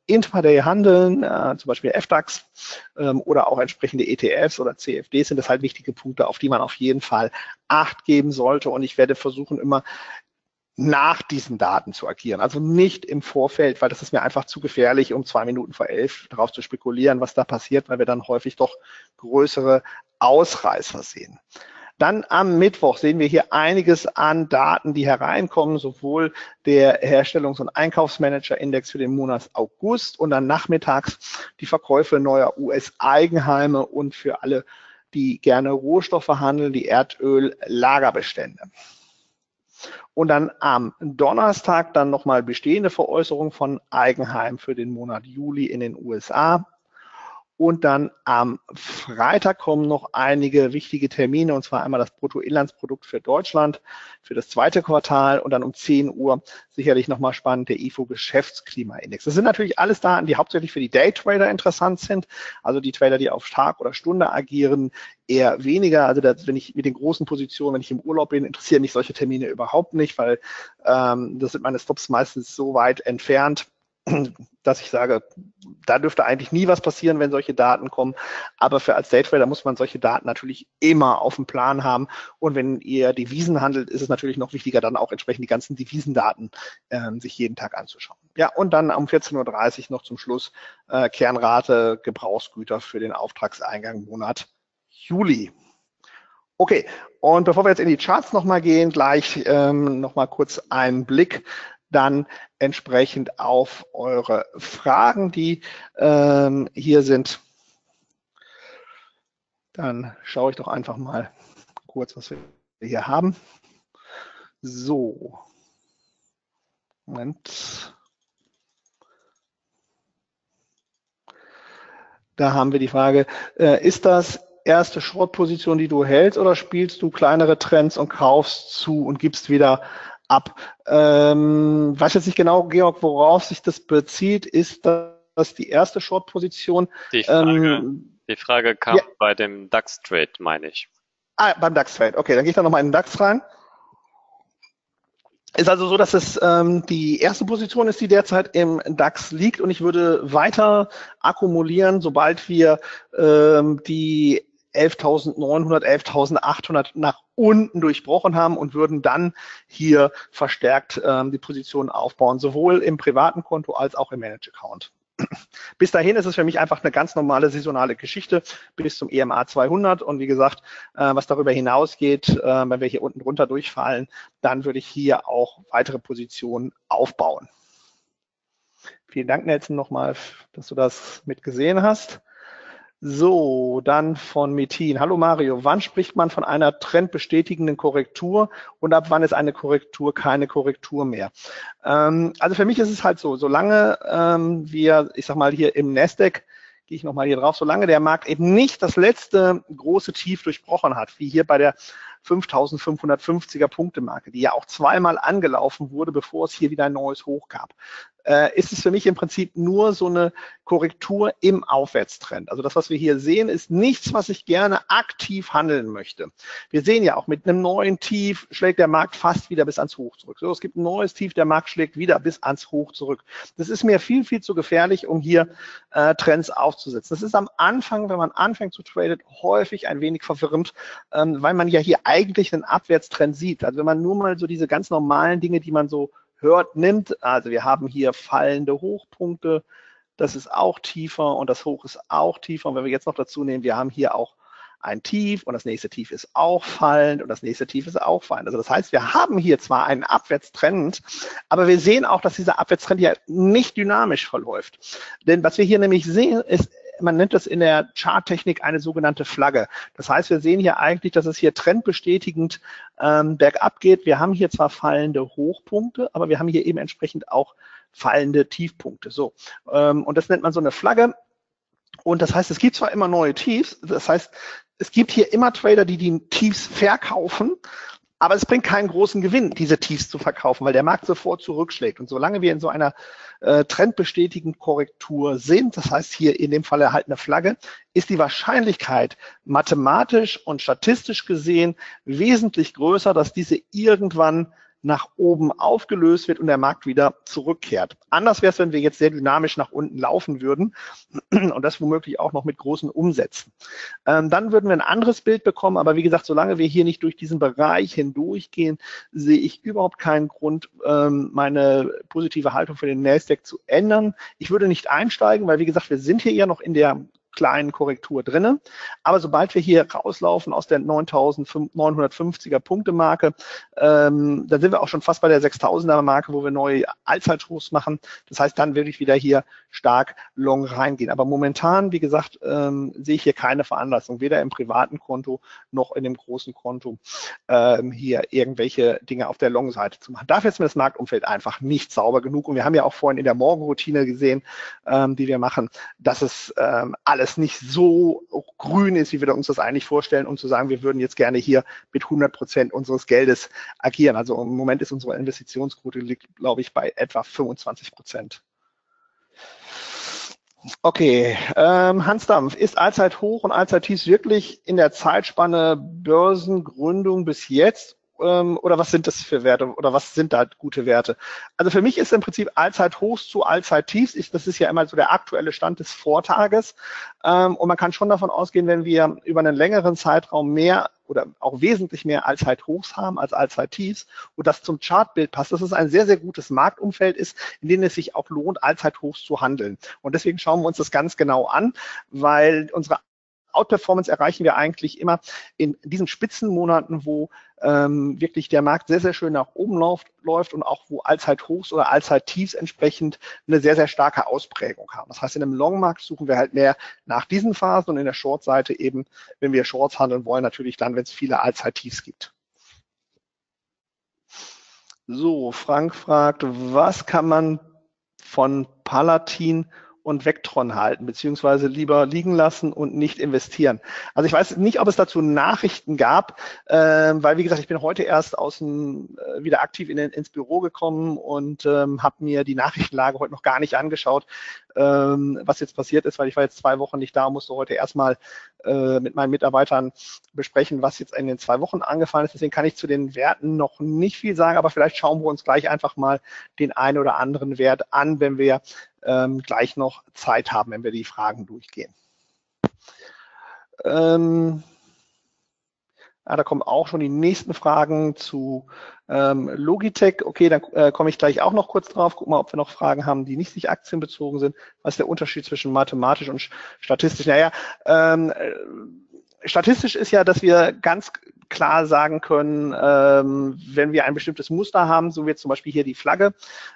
Intraday handeln, zum Beispiel FDAX oder auch entsprechende ETFs oder CFDs, sind das halt wichtige Punkte, auf die man auf jeden Fall Acht geben sollte. Und ich werde versuchen, immer nach diesen Daten zu agieren. Also nicht im Vorfeld, weil das ist mir einfach zu gefährlich, um 2 Minuten vor 11 darauf zu spekulieren, was da passiert, weil wir dann häufig doch größere Ausreißer sehen. Dann am Mittwoch sehen wir hier einiges an Daten, die hereinkommen, sowohl der Herstellungs- und Einkaufsmanager-Index für den Monat August und dann nachmittags die Verkäufe neuer US-Eigenheime und für alle, die gerne Rohstoffe handeln, die Erdöl-Lagerbestände. Und dann am Donnerstag dann nochmal bestehende Veräußerung von Eigenheim für den Monat Juli in den USA. Und dann am Freitag kommen noch einige wichtige Termine, und zwar einmal das Bruttoinlandsprodukt für Deutschland für das zweite Quartal und dann um 10 Uhr sicherlich nochmal spannend der IFO-Geschäftsklimaindex. Das sind natürlich alles Daten, die hauptsächlich für die Daytrader interessant sind, also die Trader, die auf Tag oder Stunde agieren, eher weniger. Also wenn ich mit den großen Positionen, wenn ich im Urlaub bin, interessieren mich solche Termine überhaupt nicht, weil das sind meine Stops meistens so weit entfernt, dass ich sage, da dürfte eigentlich nie was passieren, wenn solche Daten kommen. Aber für als Daytrader muss man solche Daten natürlich immer auf dem Plan haben. Und wenn ihr Devisen handelt, ist es natürlich noch wichtiger, dann auch entsprechend die ganzen Devisendaten sich jeden Tag anzuschauen. Ja, und dann um 14:30 Uhr noch zum Schluss Kernrate Gebrauchsgüter für den Auftragseingang Monat Juli. Okay, und bevor wir jetzt in die Charts nochmal gehen, gleich nochmal kurz einen Blick dann entsprechend auf eure Fragen, die hier sind. Dann schaue ich doch einfach mal kurz, was wir hier haben. So, Moment. Da haben wir die Frage, ist das erste Short-Position, die du hältst, oder spielst du kleinere Trends und kaufst zu und gibst wieder ab? Weiß jetzt nicht genau, Georg, worauf sich das bezieht. Ist das die erste Short-Position? Die Frage kam ja bei dem DAX-Trade, meine ich. Beim DAX-Trade. Okay, dann gehe ich da nochmal in den DAX rein. Ist also so, dass es die erste Position ist, die derzeit im DAX liegt, und ich würde weiter akkumulieren, sobald wir die 11.900, 11.800 nach unten durchbrochen haben, und würden dann hier verstärkt die Position aufbauen, sowohl im privaten Konto als auch im Manage-Account. Bis dahin ist es für mich einfach eine ganz normale saisonale Geschichte bis zum EMA 200, und wie gesagt, was darüber hinausgeht, wenn wir hier unten drunter durchfallen, dann würde ich hier auch weitere Positionen aufbauen. Vielen Dank, Nelson, nochmal, dass du das mitgesehen hast. So, dann von Metin. Hallo Mario, wann spricht man von einer trendbestätigenden Korrektur und ab wann ist eine Korrektur keine Korrektur mehr? Also für mich ist es halt so, solange wir, ich sag mal hier im Nasdaq, gehe ich nochmal hier drauf, solange der Markt eben nicht das letzte große Tief durchbrochen hat, wie hier bei der 5.550er Punkte-Marke, die ja auch zweimal angelaufen wurde, bevor es hier wieder ein neues Hoch gab, ist es für mich im Prinzip nur so eine Korrektur im Aufwärtstrend. Also das, was wir hier sehen, ist nichts, was ich gerne aktiv handeln möchte. Wir sehen ja auch, mit einem neuen Tief schlägt der Markt fast wieder bis ans Hoch zurück. So, es gibt ein neues Tief, der Markt schlägt wieder bis ans Hoch zurück. Das ist mir viel, viel zu gefährlich, um hier Trends aufzusetzen. Das ist am Anfang, wenn man anfängt zu traden, häufig ein wenig verwirrend, weil man ja hier eigentlich einen Abwärtstrend sieht. Also wenn man nur mal so diese ganz normalen Dinge, die man so hört, nimmt, also wir haben hier fallende Hochpunkte, das ist auch tiefer und das Hoch ist auch tiefer. Und wenn wir jetzt noch dazu nehmen, wir haben hier auch ein Tief und das nächste Tief ist auch fallend und das nächste Tief ist auch fallend. Also das heißt, wir haben hier zwar einen Abwärtstrend, aber wir sehen auch, dass dieser Abwärtstrend hier nicht dynamisch verläuft. Denn was wir hier nämlich sehen, ist, man nennt das in der Charttechnik eine sogenannte Flagge. Das heißt, wir sehen hier eigentlich, dass es hier trendbestätigend bergab geht. Wir haben hier zwar fallende Hochpunkte, aber wir haben hier eben entsprechend auch fallende Tiefpunkte. So, und das nennt man so eine Flagge. Und das heißt, es gibt zwar immer neue Tiefs, das heißt, es gibt hier immer Trader, die die Tiefs verkaufen, aber es bringt keinen großen Gewinn, diese Tiefs zu verkaufen, weil der Markt sofort zurückschlägt. Und solange wir in so einer trendbestätigenden Korrektur sind, das heißt hier in dem Fall halt eine Flagge, ist die Wahrscheinlichkeit mathematisch und statistisch gesehen wesentlich größer, dass diese irgendwann nach oben aufgelöst wird und der Markt wieder zurückkehrt. Anders wäre es, wenn wir jetzt sehr dynamisch nach unten laufen würden und das womöglich auch noch mit großen Umsätzen. Dann würden wir ein anderes Bild bekommen, aber wie gesagt, solange wir hier nicht durch diesen Bereich hindurchgehen, sehe ich überhaupt keinen Grund, meine positive Haltung für den Nasdaq zu ändern. Ich würde nicht einsteigen, weil wie gesagt, wir sind hier ja noch in der kleinen Korrektur drinne. Aber sobald wir hier rauslaufen aus der 9.950er Punkte-Marke, dann sind wir auch schon fast bei der 6.000er Marke, wo wir neue Allzeithochs machen. Das heißt, dann würde ich wieder hier stark long reingehen. Aber momentan, wie gesagt, sehe ich hier keine Veranlassung, weder im privaten Konto noch in dem großen Konto hier irgendwelche Dinge auf der Long-Seite zu machen. Dafür ist mir das Marktumfeld einfach nicht sauber genug. Und wir haben ja auch vorhin in der Morgenroutine gesehen, die wir machen, dass es alles nicht so grün ist, wie wir uns das eigentlich vorstellen, um zu sagen, wir würden jetzt gerne hier mit 100% unseres Geldes agieren. Also im Moment ist unsere Investitionsquote, liegt, glaube ich, bei etwa 25%. Okay, Hans Dampf, ist Allzeithoch und Allzeittiefs wirklich in der Zeitspanne Börsengründung bis jetzt? Oder was sind das für Werte oder was sind da gute Werte? Also für mich ist im Prinzip Allzeithochs zu Allzeittiefs, das ist ja immer so der aktuelle Stand des Vortages. Und man kann schon davon ausgehen, wenn wir über einen längeren Zeitraum mehr oder auch wesentlich mehr Allzeithochs haben als Allzeittiefs und das zum Chartbild passt, dass es ein sehr, sehr gutes Marktumfeld ist, in dem es sich auch lohnt, Allzeithochs zu handeln. Und deswegen schauen wir uns das ganz genau an, weil unsere Outperformance erreichen wir eigentlich immer in diesen Spitzenmonaten, wo wirklich der Markt sehr, sehr schön nach oben läuft und auch wo Allzeithochs oder Allzeittiefs entsprechend eine sehr, sehr starke Ausprägung haben. Das heißt, in einem Longmarkt suchen wir halt mehr nach diesen Phasen und in der Short-Seite eben, wenn wir Shorts handeln wollen, natürlich dann, wenn es viele Allzeittiefs gibt. So, Frank fragt, was kann man von Palatin und Vectron halten, beziehungsweise lieber liegen lassen und nicht investieren. Also ich weiß nicht, ob es dazu Nachrichten gab, weil wie gesagt, ich bin heute erst wieder aktiv ins Büro gekommen und habe mir die Nachrichtenlage heute noch gar nicht angeschaut, was jetzt passiert ist, weil ich war jetzt 2 Wochen nicht da und musste heute erstmal mit meinen Mitarbeitern besprechen, was jetzt in den 2 Wochen angefallen ist. Deswegen kann ich zu den Werten noch nicht viel sagen, aber vielleicht schauen wir uns gleich einfach mal den einen oder anderen Wert an, wenn wir gleich noch Zeit haben, wenn wir die Fragen durchgehen. Da kommen auch schon die nächsten Fragen zu Logitech. Okay, dann komme ich gleich auch noch kurz drauf. Guck mal, ob wir noch Fragen haben, die nicht sich aktienbezogen sind. Was ist der Unterschied zwischen mathematisch und statistisch? Naja, statistisch ist ja, dass wir ganz klar sagen können, wenn wir ein bestimmtes Muster haben, so wie jetzt zum Beispiel hier die Flagge,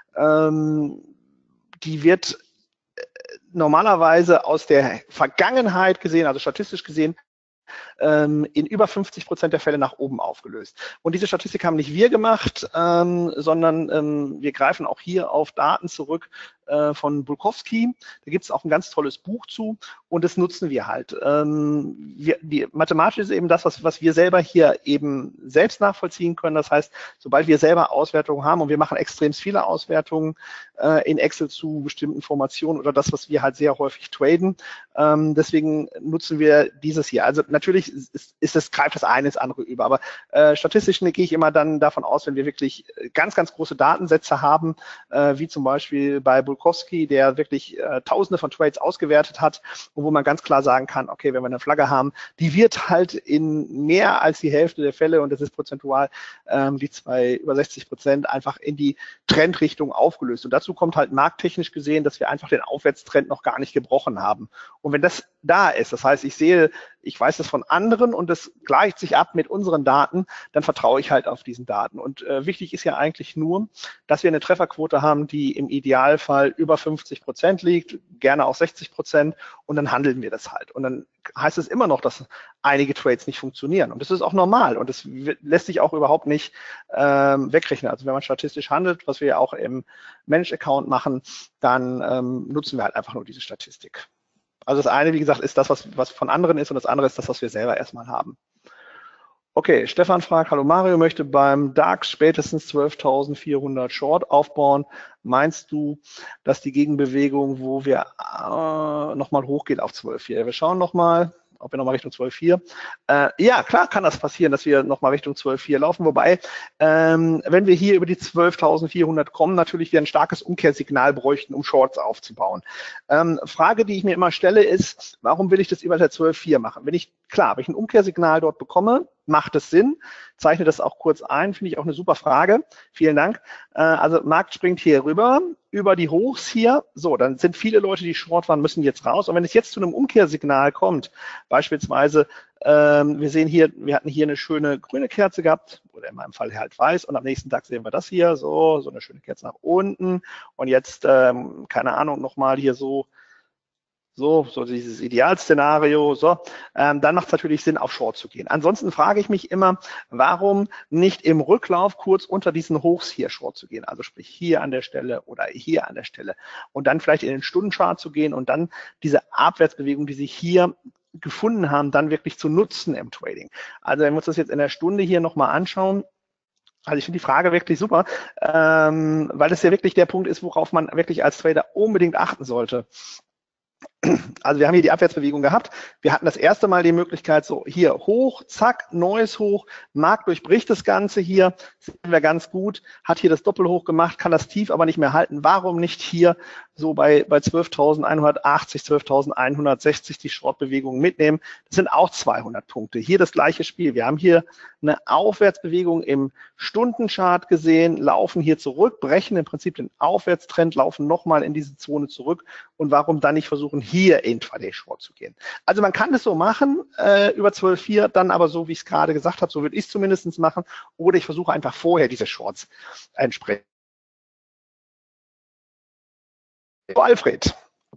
die wird normalerweise aus der Vergangenheit gesehen, also statistisch gesehen, in über 50% der Fälle nach oben aufgelöst. Und diese Statistik haben nicht wir gemacht, sondern wir greifen auch hier auf Daten zurück von Bulkowski. Da gibt es auch ein ganz tolles Buch zu und das nutzen wir halt. Die Mathematik ist eben das, was wir selber hier eben selbst nachvollziehen können. Das heißt, sobald wir selber Auswertungen haben und wir machen extrem viele Auswertungen in Excel zu bestimmten Formationen oder das, was wir halt sehr häufig traden, deswegen nutzen wir dieses hier. Also natürlich greift das eine ins andere über, aber statistisch gehe ich immer dann davon aus, wenn wir wirklich ganz, ganz große Datensätze haben, wie zum Beispiel bei Bulkowski, der wirklich Tausende von Trades ausgewertet hat und wo man ganz klar sagen kann, okay, wenn wir eine Flagge haben, die wird halt in mehr als die Hälfte der Fälle, und das ist prozentual, liegt bei über 60%, einfach in die Trendrichtung aufgelöst. Und dazu kommt halt markttechnisch gesehen, dass wir einfach den Aufwärtstrend noch gar nicht gebrochen haben. Und wenn das da ist, das heißt, ich weiß das von anderen und das gleicht sich ab mit unseren Daten, dann vertraue ich halt auf diesen Daten. Und wichtig ist ja eigentlich nur, dass wir eine Trefferquote haben, die im Idealfall über 50% liegt, gerne auch 60%, und dann handeln wir das halt. Und dann heißt es immer noch, dass einige Trades nicht funktionieren. Und das ist auch normal und das lässt sich auch überhaupt nicht wegrechnen. Also wenn man statistisch handelt, was wir ja auch im Managed-Account machen, dann nutzen wir halt einfach nur diese Statistik. Also das eine, wie gesagt, ist das, was von anderen ist, und das andere ist das, was wir selber erstmal haben. Okay, Stefan fragt, hallo Mario, möchte beim DAX spätestens 12.400 Short aufbauen. Meinst du, dass die Gegenbewegung, wo wir nochmal hochgeht auf 12 hier? Wir schauen nochmal ob wir nochmal Richtung 12,4. Ja, klar kann das passieren, dass wir nochmal Richtung 12,4 laufen, wobei, wenn wir hier über die 12.400 kommen, natürlich wir ein starkes Umkehrsignal bräuchten, um Shorts aufzubauen. Frage, die ich mir immer stelle, ist, warum will ich das über der 12,4 machen? Wenn ich ein Umkehrsignal dort bekomme, macht es Sinn? Zeichne das auch kurz ein, finde ich auch eine super Frage. Vielen Dank. Also Markt springt hier rüber, über die Hochs hier. So, dann sind viele Leute, die short waren, müssen jetzt raus. Und wenn es jetzt zu einem Umkehrsignal kommt, beispielsweise, wir sehen hier, wir hatten hier eine schöne grüne Kerze gehabt, oder in meinem Fall halt weiß, und am nächsten Tag sehen wir das hier, so eine schöne Kerze nach unten. Und jetzt, keine Ahnung, nochmal hier so dieses Idealszenario, dann macht es natürlich Sinn, auf Short zu gehen. Ansonsten frage ich mich immer, warum nicht im Rücklauf kurz unter diesen Hochs hier Short zu gehen, also sprich hier an der Stelle oder hier an der Stelle und dann vielleicht in den Stundenchart zu gehen und dann diese Abwärtsbewegung, die sich hier gefunden haben, dann wirklich zu nutzen im Trading. Also wenn wir uns das jetzt in der Stunde hier nochmal anschauen, also ich finde die Frage wirklich super, weil das ja wirklich der Punkt ist, worauf man wirklich als Trader unbedingt achten sollte. Also wir haben hier die Abwärtsbewegung gehabt. Wir hatten das erste Mal die Möglichkeit, so hier hoch, zack, neues Hoch, Markt durchbricht das Ganze hier, sehen wir ganz gut, hat hier das Doppelhoch gemacht, kann das Tief aber nicht mehr halten. Warum nicht hier so bei 12.180, 12.160 die Shortbewegung mitnehmen? Das sind auch 200 Punkte. Hier das gleiche Spiel. Wir haben hier eine Aufwärtsbewegung im Stundenchart gesehen, laufen hier zurück, brechen im Prinzip den Aufwärtstrend, laufen nochmal in diese Zone zurück. Und warum dann nicht versuchen, hier Intraday Short zu gehen? Also man kann das so machen, über 12,4, dann aber so, wie ich es gerade gesagt habe, so würde ich es zumindest machen. Oder ich versuche einfach vorher diese Shorts entsprechend. Alfred.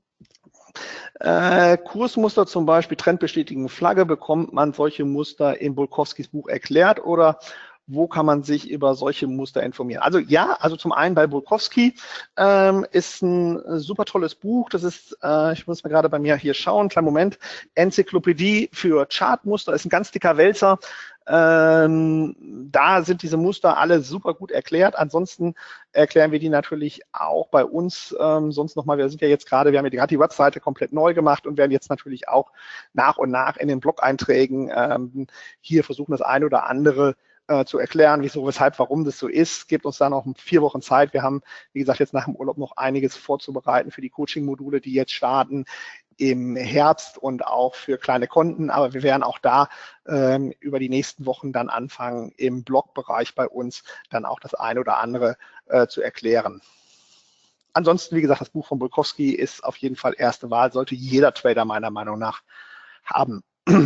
Kursmuster zum Beispiel, trendbestätigende Flagge, bekommt man solche Muster in Bulkowskis Buch erklärt oder wo kann man sich über solche Muster informieren? Also ja, also zum einen bei Bulkowski ist ein super tolles Buch. Das ist, ich muss mal gerade bei mir hier schauen, kleinen Moment, Enzyklopädie für Chartmuster, ist ein ganz dicker Wälzer. Da sind diese Muster alle super gut erklärt. Ansonsten erklären wir die natürlich auch bei uns. Sonst nochmal, wir haben ja gerade die Webseite komplett neu gemacht und werden jetzt natürlich auch nach und nach in den Blog-Einträgen hier versuchen, das eine oder andere zu erklären, wieso, weshalb, warum das so ist. Gebt uns da noch 4 Wochen Zeit. Wir haben, wie gesagt, jetzt nach dem Urlaub noch einiges vorzubereiten für die Coaching-Module, die jetzt starten im Herbst und auch für kleine Konten. Aber wir werden auch da über die nächsten Wochen dann anfangen, im Blog-Bereich bei uns dann auch das eine oder andere zu erklären. Ansonsten, wie gesagt, das Buch von Bulkowski ist auf jeden Fall erste Wahl, sollte jeder Trader meiner Meinung nach haben.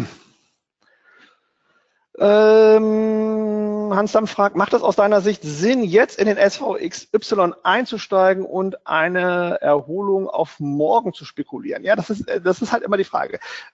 Hans Damm fragt, macht es aus deiner Sicht Sinn, jetzt in den SVXY einzusteigen und eine Erholung auf morgen zu spekulieren? Ja, das ist halt immer die Frage.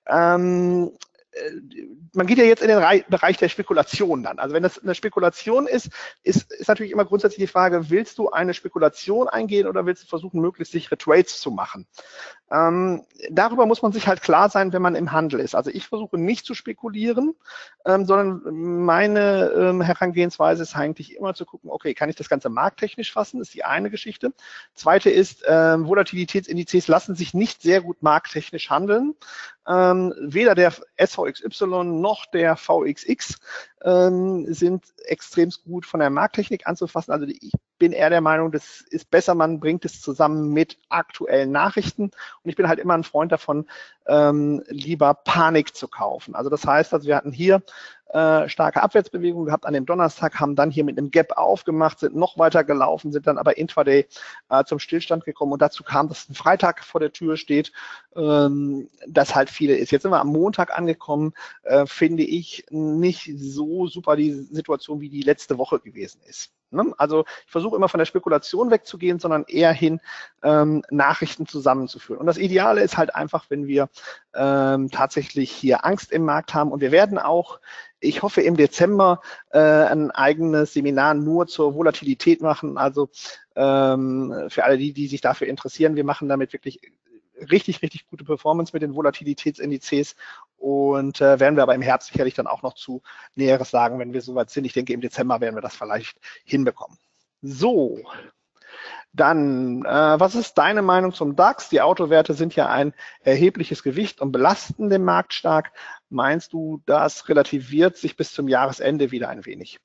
Man geht ja jetzt in den Bereich der Spekulation dann. Also wenn das eine Spekulation ist natürlich immer grundsätzlich die Frage, willst du eine Spekulation eingehen oder willst du versuchen, möglichst sichere Trades zu machen? Darüber muss man sich halt klar sein, wenn man im Handel ist. Also ich versuche nicht zu spekulieren, sondern meine Herangehensweise ist eigentlich immer zu gucken, okay, kann ich das Ganze markttechnisch fassen? Das ist die eine Geschichte. Zweite ist, Volatilitätsindizes lassen sich nicht sehr gut markttechnisch handeln. Weder der SVXY noch der VXX sind extremst gut von der Markttechnik anzufassen. Also ich bin eher der Meinung, das ist besser, man bringt es zusammen mit aktuellen Nachrichten. Und ich bin halt immer ein Freund davon, lieber Panik zu kaufen. Also das heißt, wir hatten hier starke Abwärtsbewegungen gehabt an dem Donnerstag, haben dann hier mit einem Gap aufgemacht, sind noch weiter gelaufen, sind dann aber intraday zum Stillstand gekommen und dazu kam, dass ein Freitag vor der Tür steht, das halt viele ist. Jetzt sind wir am Montag angekommen, finde ich nicht so super die Situation, wie die letzte Woche gewesen ist. Ne? Also ich versuche immer von der Spekulation wegzugehen, sondern eher hin, Nachrichten zusammenzuführen. Und das Ideale ist halt einfach, wenn wir tatsächlich hier Angst im Markt haben und wir werden auch, ich hoffe, im Dezember ein eigenes Seminar nur zur Volatilität machen. Also für alle die sich dafür interessieren, wir machen damit wirklich richtig, richtig gute Performance mit den Volatilitätsindizes und werden wir aber im Herbst sicherlich dann auch noch zu Näheres sagen, wenn wir soweit sind. Ich denke, im Dezember werden wir das vielleicht hinbekommen. So, Dann, was ist deine Meinung zum DAX? Die Autowerte sind ja ein erhebliches Gewicht und belasten den Markt stark. Meinst du, das relativiert sich bis zum Jahresende wieder ein wenig?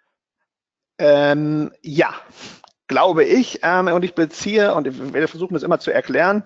Ja, glaube ich. Und ich beziehe, und ich werde versuchen, das immer zu erklären,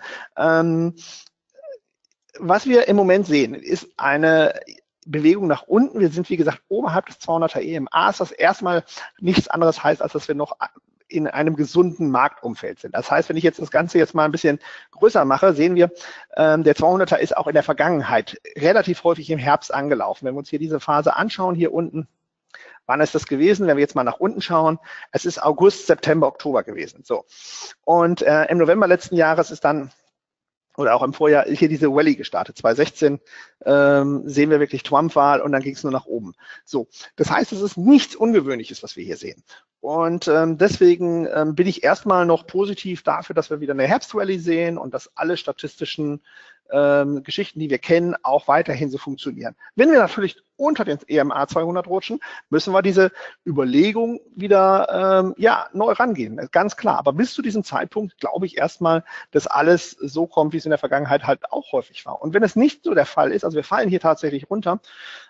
was wir im Moment sehen, ist eine Bewegung nach unten. Wir sind, wie gesagt, oberhalb des 200er EMAs, das erstmal nichts anderes heißt, als dass wir noch in einem gesunden Marktumfeld sind. Das heißt, wenn ich jetzt das Ganze jetzt mal ein bisschen größer mache, sehen wir, der 200er ist auch in der Vergangenheit relativ häufig im Herbst angelaufen. Wenn wir uns hier diese Phase anschauen, hier unten, wann ist das gewesen? Wenn wir jetzt mal nach unten schauen, es ist August, September, Oktober gewesen. So. Und im November letzten Jahres ist dann, oder auch im Vorjahr, hier diese Rallye gestartet. 2016 sehen wir wirklich Trump-Wahl und dann ging es nur nach oben. So, das heißt, es ist nichts Ungewöhnliches, was wir hier sehen. Und deswegen bin ich erstmal noch positiv dafür, dass wir wieder eine Herbstrallye sehen und dass alle statistischen Geschichten, die wir kennen, auch weiterhin so funktionieren. Wenn wir natürlich unter den EMA 200 rutschen, müssen wir diese Überlegung wieder neu rangehen, ganz klar. Aber bis zu diesem Zeitpunkt glaube ich erstmal, dass alles so kommt, wie es in der Vergangenheit halt auch häufig war. Und wenn es nicht so der Fall ist, also wir fallen hier tatsächlich runter,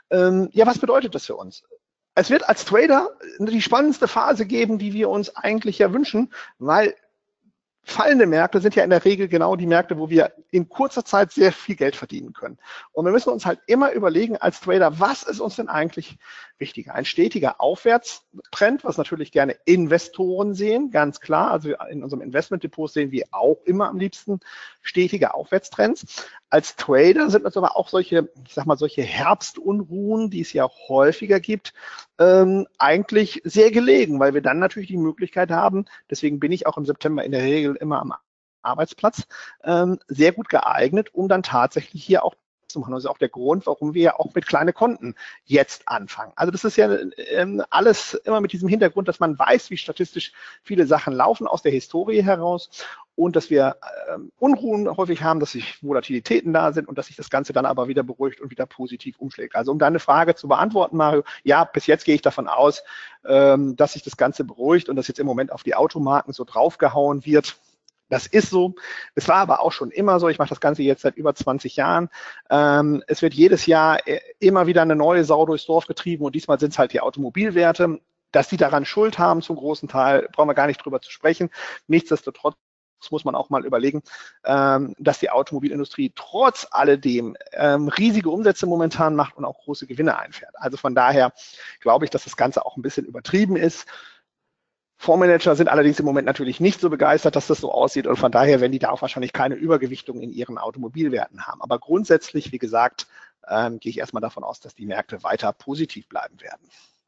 was bedeutet das für uns? Es wird als Trader die spannendste Phase geben, die wir uns eigentlich ja wünschen, weil fallende Märkte sind ja in der Regel genau die Märkte, wo wir in kurzer Zeit sehr viel Geld verdienen können. Und wir müssen uns halt immer überlegen als Trader, was ist uns denn eigentlich wichtiger? Ein stetiger Aufwärtstrend, was natürlich gerne Investoren sehen, ganz klar. Also in unserem Investmentdepot sehen wir auch immer am liebsten stetige Aufwärtstrends. Als Trader sind uns aber auch solche, ich sag mal, solche Herbstunruhen, die es ja häufiger gibt, eigentlich sehr gelegen, weil wir dann natürlich die Möglichkeit haben, deswegen bin ich auch im September in der Regel immer am Arbeitsplatz, sehr gut geeignet, um dann tatsächlich hier auch zu machen. Das ist auch der Grund, warum wir ja auch mit kleinen Konten jetzt anfangen. Also das ist ja alles immer mit diesem Hintergrund, dass man weiß, wie statistisch viele Sachen laufen aus der Historie heraus und dass wir Unruhen häufig haben, dass sich Volatilitäten da sind und dass sich das Ganze dann aber wieder beruhigt und wieder positiv umschlägt. Also um deine Frage zu beantworten, Mario, ja, bis jetzt gehe ich davon aus, dass sich das Ganze beruhigt und dass jetzt im Moment auf die Automarken so draufgehauen wird. Das ist so. Es war aber auch schon immer so. Ich mache das Ganze jetzt seit über 20 Jahren. Es wird jedes Jahr immer wieder eine neue Sau durchs Dorf getrieben und diesmal sind es halt die Automobilwerte. Dass die daran Schuld haben zum großen Teil, brauchen wir gar nicht drüber zu sprechen. Nichtsdestotrotz muss man auch mal überlegen, dass die Automobilindustrie trotz alledem riesige Umsätze momentan macht und auch große Gewinne einfährt. Also von daher glaube ich, dass das Ganze auch ein bisschen übertrieben ist. Fondsmanager sind allerdings im Moment natürlich nicht so begeistert, dass das so aussieht und von daher werden die da auch wahrscheinlich keine Übergewichtung in ihren Automobilwerten haben. Aber grundsätzlich, wie gesagt, gehe ich erstmal davon aus, dass die Märkte weiter positiv bleiben werden.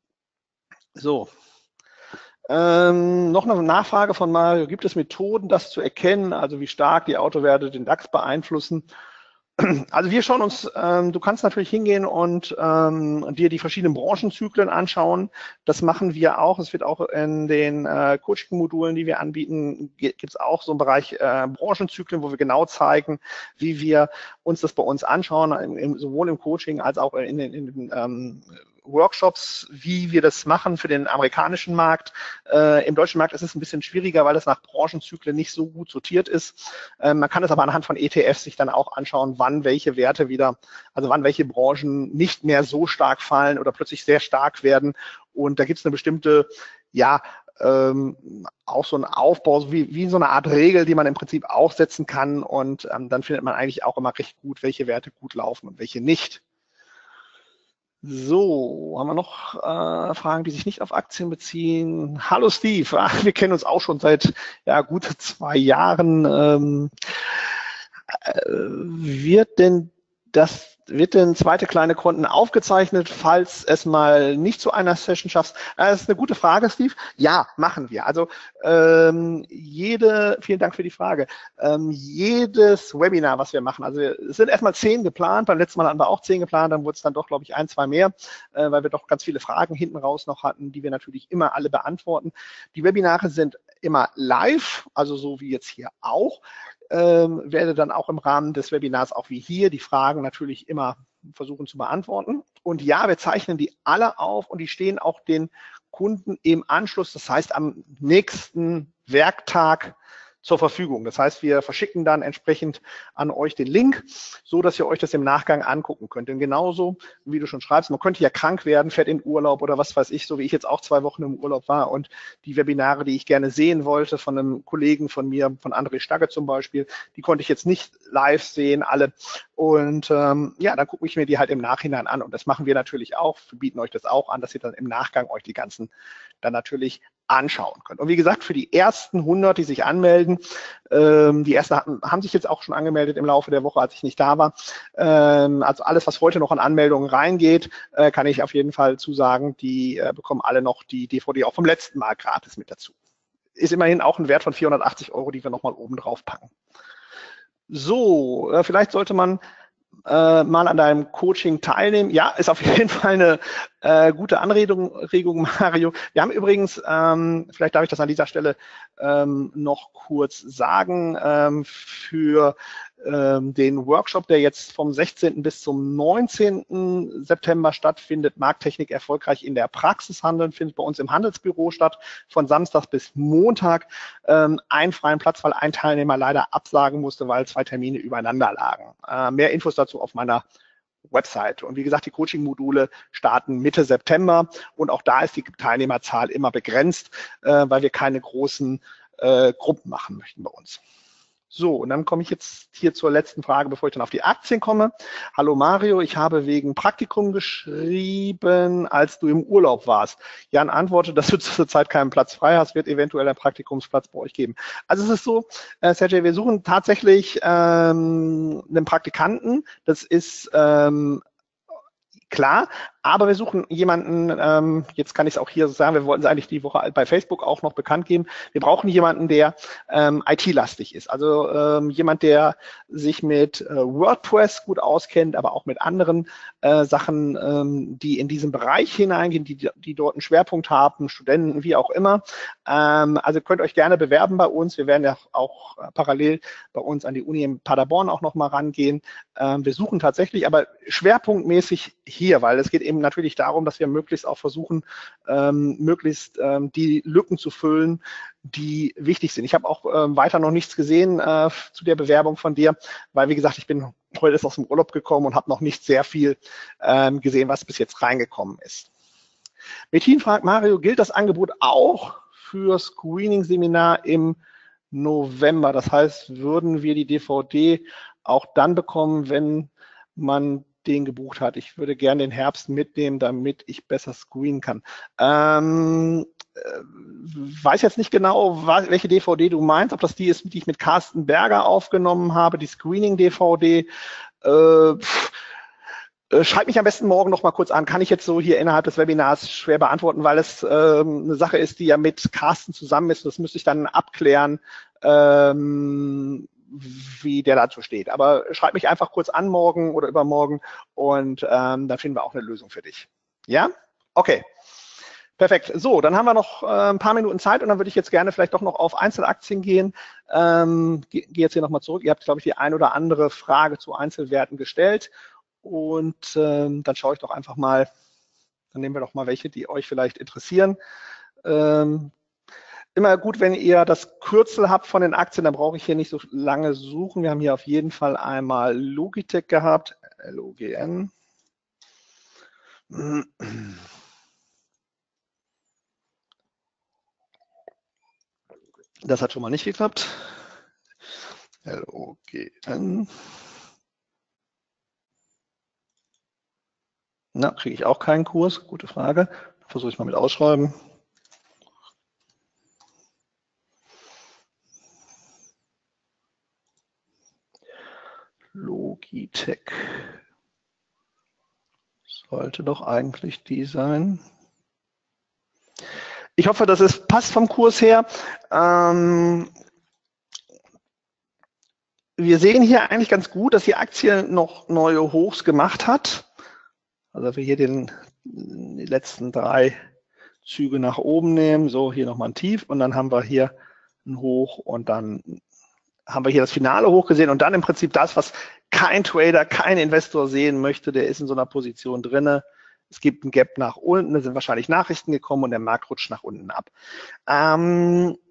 So. Noch eine Nachfrage von Mario. Gibt es Methoden, das zu erkennen, also wie stark die Autowerte den DAX beeinflussen? Also wir schauen uns, du kannst natürlich hingehen und dir die verschiedenen Branchenzyklen anschauen. Das machen wir auch. Es wird auch in den Coaching-Modulen, die wir anbieten, gibt es auch so einen Bereich Branchenzyklen, wo wir genau zeigen, wie wir uns das bei uns anschauen, sowohl im Coaching als auch in den Workshops, wie wir das machen für den amerikanischen Markt. Im deutschen Markt ist es ein bisschen schwieriger, weil es nach Branchenzyklen nicht so gut sortiert ist. Man kann es aber anhand von ETFs sich dann auch anschauen, wann welche Werte wieder, also wann welche Branchen nicht mehr so stark fallen oder plötzlich sehr stark werden. Und da gibt es eine bestimmte, auch so ein Aufbau, wie so eine Art Regel, die man im Prinzip aufsetzen kann. Und dann findet man eigentlich auch immer recht gut, welche Werte gut laufen und welche nicht. So, haben wir noch Fragen, die sich nicht auf Aktien beziehen? Hallo Steve, wir kennen uns auch schon seit gut 2 Jahren. Wird denn zweite kleine Konten aufgezeichnet, falls es mal nicht zu einer Session schaffst? Das ist eine gute Frage, Steve. Ja, machen wir. Also vielen Dank für die Frage. Jedes Webinar, was wir machen, also es sind erstmal 10 geplant, beim letzten Mal hatten wir auch 10 geplant, dann wurde es dann doch, glaube ich, 1, 2 mehr, weil wir doch ganz viele Fragen hinten raus noch hatten, die wir natürlich immer alle beantworten. Die Webinare sind immer live, also so wie jetzt hier auch. Werde dann auch im Rahmen des Webinars, auch wie hier, die Fragen natürlich immer versuchen zu beantworten. Und ja, wir zeichnen die alle auf und die stehen auch den Kunden im Anschluss, das heißt am nächsten Werktag zur Verfügung. Das heißt, wir verschicken dann entsprechend an euch den Link, so dass ihr euch das im Nachgang angucken könnt. Denn genauso, wie du schon schreibst, man könnte ja krank werden, fährt in Urlaub oder was weiß ich, so wie ich jetzt auch 2 Wochen im Urlaub war und die Webinare, die ich gerne sehen wollte, von einem Kollegen von mir, von André Stagge zum Beispiel, die konnte ich jetzt nicht live sehen, alle. Und ja, dann gucke ich mir die halt im Nachhinein an. Und das machen wir natürlich auch. Wir bieten euch das auch an, dass ihr dann im Nachgang euch die ganzen dann natürlich anschauen könnt. Und wie gesagt, für die ersten 100, die sich anmelden, die ersten haben sich jetzt auch schon angemeldet im Laufe der Woche, als ich nicht da war. Also alles, was heute noch an Anmeldungen reingeht, kann ich auf jeden Fall zusagen, die bekommen alle noch die DVD auch vom letzten Mal gratis mit dazu. Ist immerhin auch ein Wert von 480 €, die wir nochmal oben drauf packen. So, vielleicht sollte man mal an deinem Coaching teilnehmen. Ja, ist auf jeden Fall eine gute Anregung, Mario. Wir haben übrigens, vielleicht darf ich das an dieser Stelle noch kurz sagen, für den Workshop, der jetzt vom 16. bis zum 19. September stattfindet, Markttechnik erfolgreich in der Praxis handeln, findet bei uns im Handelsbüro statt, von Samstag bis Montag. Einen freien Platz, weil ein Teilnehmer leider absagen musste, weil 2 Termine übereinander lagen. Mehr Infos dazu auf meiner Website. Und wie gesagt, die Coaching-Module starten Mitte September und auch da ist die Teilnehmerzahl immer begrenzt, weil wir keine großen Gruppen machen möchten bei uns. So, und dann komme ich jetzt hier zur letzten Frage, bevor ich dann auf die Aktien komme. Hallo Mario, ich habe wegen Praktikum geschrieben, als du im Urlaub warst. Jan antwortet, dass du zurzeit keinen Platz frei hast, wird eventuell ein Praktikumsplatz bei euch geben. Also es ist so, Sergej, wir suchen tatsächlich einen Praktikanten. Das ist klar, aber wir suchen jemanden, jetzt kann ich es auch hier sagen, wir wollten es eigentlich die Woche bei Facebook auch noch bekannt geben, wir brauchen jemanden, der IT-lastig ist, also jemand, der sich mit WordPress gut auskennt, aber auch mit anderen Sachen, die in diesen Bereich hineingehen, die dort einen Schwerpunkt haben, Studenten, wie auch immer. Also könnt euch gerne bewerben bei uns, wir werden ja auch parallel bei uns an die Uni in Paderborn auch nochmal rangehen. Wir suchen tatsächlich, aber schwerpunktmäßig hier, weil es geht eben natürlich darum, dass wir möglichst auch versuchen, möglichst die Lücken zu füllen, die wichtig sind. Ich habe auch weiter noch nichts gesehen zu der Bewerbung von dir, weil, wie gesagt, ich bin heute erst aus dem Urlaub gekommen und habe noch nicht sehr viel gesehen, was bis jetzt reingekommen ist. Metin fragt, Mario, gilt das Angebot auch für Screening-Seminar im November? Das heißt, würden wir die DVD auch dann bekommen, wenn man den gebucht hat? Ich würde gerne den Herbst mitnehmen, damit ich besser screenen kann. Weiß jetzt nicht genau, welche DVD du meinst, ob das die ist, die ich mit Carsten Berger aufgenommen habe, die Screening-DVD. Schreib mich am besten morgen noch mal kurz an. Kann ich jetzt so hier innerhalb des Webinars schwer beantworten, weil es eine Sache ist, die ja mit Carsten zusammen ist. Das müsste ich dann abklären, wie der dazu steht. Aber schreib mich einfach kurz an morgen oder übermorgen und dann finden wir auch eine Lösung für dich. Ja? Okay. Perfekt. So, dann haben wir noch ein paar Minuten Zeit und dann würde ich jetzt gerne vielleicht doch noch auf Einzelaktien gehen. Gehe jetzt hier nochmal zurück. Ihr habt, glaube ich, die ein oder andere Frage zu Einzelwerten gestellt und dann schaue ich doch einfach mal, dann nehmen wir doch mal welche, die euch vielleicht interessieren. Immer gut, wenn ihr das Kürzel habt von den Aktien, dann brauche ich hier nicht so lange suchen. Wir haben hier auf jeden Fall einmal Logitech gehabt, LOGN. Das hat schon mal nicht geklappt. LOGN. Na, kriege ich auch keinen Kurs? Gute Frage. Versuche ich mal mit Ausschreiben. Logitech. Sollte doch eigentlich die sein. Ich hoffe, dass es passt vom Kurs her. Wir sehen hier eigentlich ganz gut, dass die Aktie noch neue Hochs gemacht hat. Also wir hier die letzten 3 Züge nach oben nehmen. So, hier nochmal ein Tief und dann haben wir hier ein Hoch und dann haben wir hier das finale Hoch gesehen und dann im Prinzip das, was kein Trader, kein Investor sehen möchte, der ist in so einer Position drinne. Es gibt ein Gap nach unten, da sind wahrscheinlich Nachrichten gekommen und der Markt rutscht nach unten ab.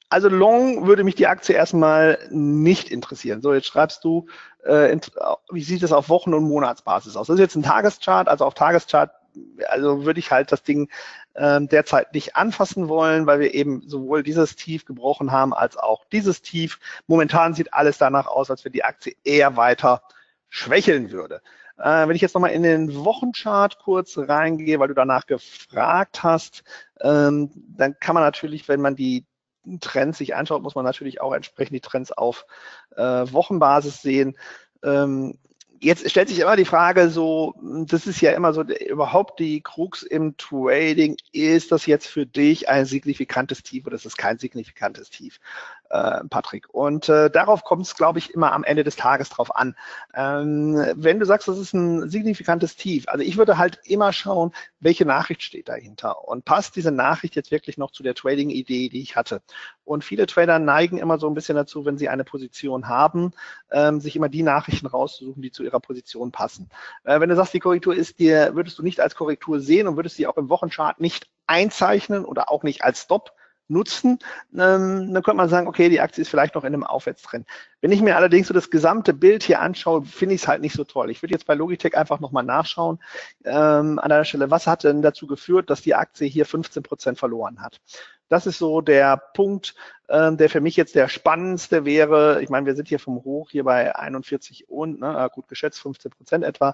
Also Long würde mich die Aktie erstmal nicht interessieren. So, jetzt schreibst du, wie sieht es auf Wochen- und Monatsbasis aus? Das ist jetzt ein Tageschart, also auf Tageschart, also würde ich halt das Ding derzeit nicht anfassen wollen, weil wir eben sowohl dieses Tief gebrochen haben, als auch dieses Tief. Momentan sieht alles danach aus, als wenn die Aktie eher weiter schwächeln würde. Wenn ich jetzt nochmal in den Wochenchart kurz reingehe, weil du danach gefragt hast, dann kann man natürlich, wenn man die Trends sich anschaut, muss man natürlich auch entsprechend die Trends auf Wochenbasis sehen. Jetzt stellt sich immer die Frage so, das ist ja immer so überhaupt die Krux im Trading, ist das jetzt für dich ein signifikantes Tief oder ist es kein signifikantes Tief, Patrick? Und darauf kommt es, glaube ich, immer am Ende des Tages drauf an. Wenn du sagst, das ist ein signifikantes Tief, also ich würde halt immer schauen, welche Nachricht steht dahinter und passt diese Nachricht jetzt wirklich noch zu der Trading-Idee, die ich hatte? Und viele Trader neigen immer so ein bisschen dazu, wenn sie eine Position haben, sich immer die Nachrichten rauszusuchen, die zu ihrer Position passen. Wenn du sagst, die Korrektur ist dir, würdest du nicht als Korrektur sehen und würdest sie auch im Wochenchart nicht einzeichnen oder auch nicht als Stop nutzen, dann könnte man sagen, okay, die Aktie ist vielleicht noch in einem Aufwärtstrend. Wenn ich mir allerdings so das gesamte Bild hier anschaue, finde ich es halt nicht so toll. Ich würde jetzt bei Logitech einfach nochmal nachschauen an der Stelle, was hat denn dazu geführt, dass die Aktie hier 15% verloren hat. Das ist so der Punkt, der für mich jetzt der spannendste wäre. Ich meine, wir sind hier vom Hoch hier bei 41 und, gut geschätzt, 15% etwa.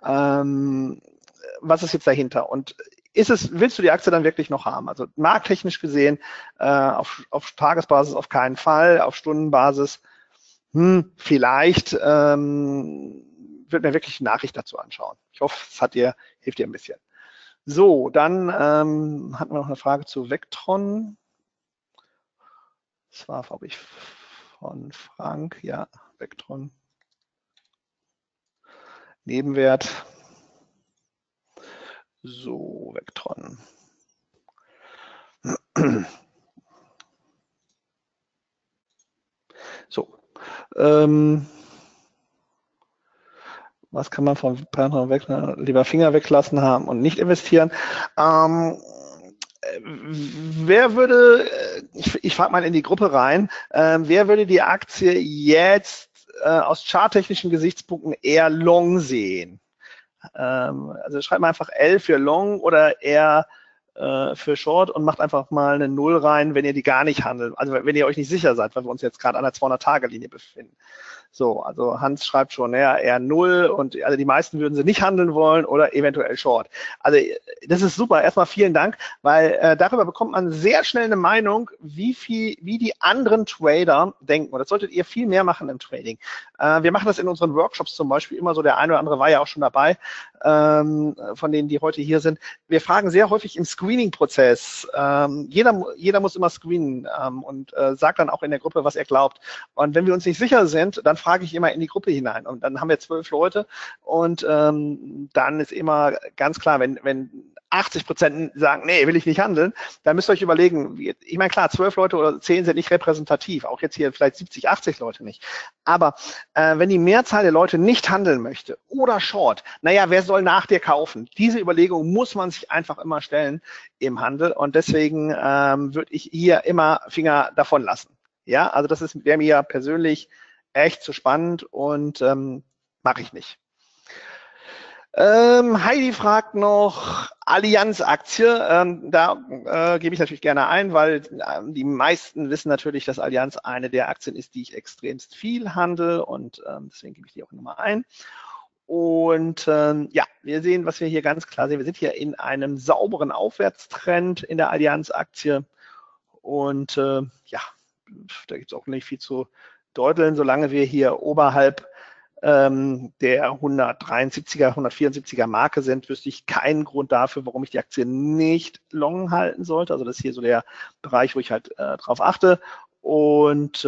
Was ist jetzt dahinter? Und willst du die Aktie dann wirklich noch haben? Also markttechnisch gesehen, auf Tagesbasis auf keinen Fall, auf Stundenbasis vielleicht, würde mir wirklich eine Nachricht dazu anschauen. Ich hoffe, es hilft dir ein bisschen. So, dann hatten wir noch eine Frage zu Vectron. Das war, glaube ich, von Frank. Ja, Vectron. Nebenwert. So, Vectron. So. Was kann man vom Partner weg, lieber Finger weglassen haben und nicht investieren? Wer würde, ich frage mal in die Gruppe rein, wer würde die Aktie jetzt aus charttechnischen Gesichtspunkten eher long sehen? Also schreibt mal einfach L für long oder R für Short und macht einfach mal eine Null rein, wenn ihr die gar nicht handelt. Also wenn ihr euch nicht sicher seid, weil wir uns jetzt gerade an der 200-Tage-Linie befinden. So, also Hans schreibt schon, ja, eher Null und also die meisten würden sie nicht handeln wollen oder eventuell Short. Also das ist super. Erstmal vielen Dank, weil darüber bekommt man sehr schnell eine Meinung, wie die anderen Trader denken. Und das solltet ihr viel mehr machen im Trading. Wir machen das in unseren Workshops zum Beispiel immer so. Der eine oder andere war ja auch schon dabei, von denen, die heute hier sind. Wir fragen sehr häufig im Screening-Prozess. Jeder muss immer screenen und sagt dann auch in der Gruppe, was er glaubt. Und wenn wir uns nicht sicher sind, dann frage ich immer in die Gruppe hinein. Und dann haben wir 12 Leute und dann ist immer ganz klar, wenn 80% sagen, nee, will ich nicht handeln, dann müsst ihr euch überlegen, ich meine, klar, 12 Leute oder 10 sind nicht repräsentativ, auch jetzt hier vielleicht 70, 80 Leute nicht. Aber wenn die Mehrzahl der Leute nicht handeln möchte oder Short, naja, wer soll nach dir kaufen? Diese Überlegung muss man sich einfach immer stellen im Handel und deswegen würde ich hier immer Finger davon lassen. Ja, also das wäre mir persönlich echt zu spannend und mache ich nicht. Heidi fragt noch Allianz-Aktie. Da gebe ich natürlich gerne ein, weil die meisten wissen natürlich, dass Allianz eine der Aktien ist, die ich extremst viel handle und deswegen gebe ich die auch nochmal ein. Und ja, wir sehen, was wir hier ganz klar sehen. Wir sind hier in einem sauberen Aufwärtstrend in der Allianz-Aktie und ja, da gibt es auch nicht viel zu deuteln, solange wir hier oberhalb der 173er, 174er Marke sind, wüsste ich keinen Grund dafür, warum ich die Aktie nicht long halten sollte. Also das ist hier so der Bereich, wo ich halt drauf achte. Und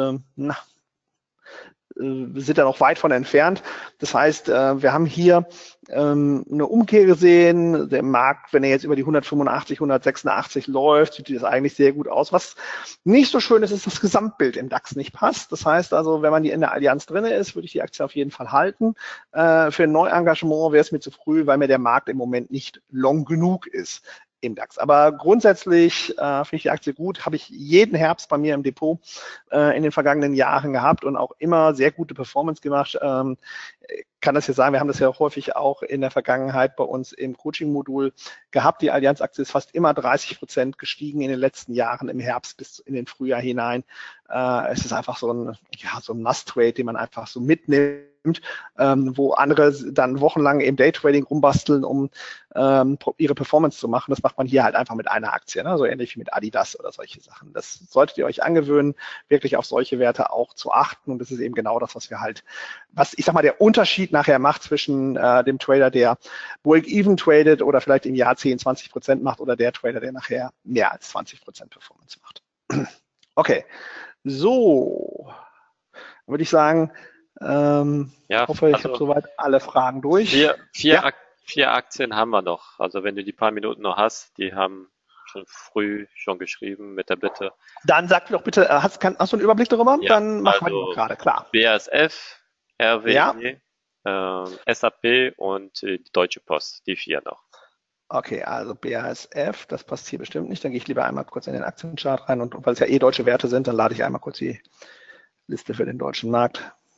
wir sind da noch weit von entfernt. Das heißt, wir haben hier eine Umkehr gesehen. Der Markt, wenn er jetzt über die 185, 186 läuft, sieht das eigentlich sehr gut aus. Was nicht so schön ist, ist das Gesamtbild im DAX nicht passt. Das heißt also, wenn man in der Allianz drin ist, würde ich die Aktie auf jeden Fall halten. Für ein Neuengagement wäre es mir zu früh, weil mir der Markt im Moment nicht long genug ist. im DAX. Aber grundsätzlich finde ich die Aktie gut, habe ich jeden Herbst bei mir im Depot in den vergangenen Jahren gehabt und auch immer sehr gute Performance gemacht. Kann das jetzt sagen, wir haben das ja häufig auch in der Vergangenheit bei uns im Coaching-Modul gehabt. Die Allianz-Aktie ist fast immer 30% gestiegen in den letzten Jahren im Herbst bis in den Frühjahr hinein. Es ist einfach so ein Must-Trade, den man einfach so mitnimmt. Wo andere dann wochenlang im Daytrading rumbasteln, um ihre Performance zu machen. Das macht man hier halt einfach mit einer Aktie, ne? So ähnlich wie mit Adidas oder solche Sachen. Das solltet ihr euch angewöhnen, wirklich auf solche Werte auch zu achten. Und das ist eben genau das, was ich sag mal, der Unterschied nachher macht zwischen dem Trader, der Break-Even tradet oder vielleicht im Jahr 10, 20% macht oder der Trader, der nachher mehr als 20% Performance macht. Okay, so, dann würde ich sagen, Ja, hoffe, ich also habe soweit alle Fragen durch. vier Aktien haben wir noch. Also wenn du die paar Minuten noch hast, die haben schon früh geschrieben mit der Bitte. Dann sag doch bitte, hast du einen Überblick darüber? Ja, Dann machen wir die noch gerade, klar. BASF, RWE, Ja. SAP und die Deutsche Post, die 4 noch. Okay, also BASF, das passt hier bestimmt nicht. Dann gehe ich lieber einmal kurz in den Aktienchart rein und weil es ja eh deutsche Werte sind, dann lade ich einmal kurz die Liste für den deutschen Markt.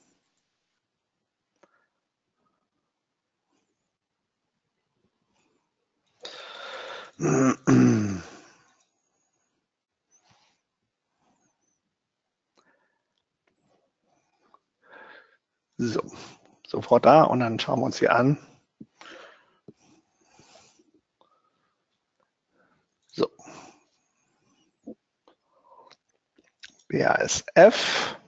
So, sofort da und dann schauen wir uns hier an. So. BASF.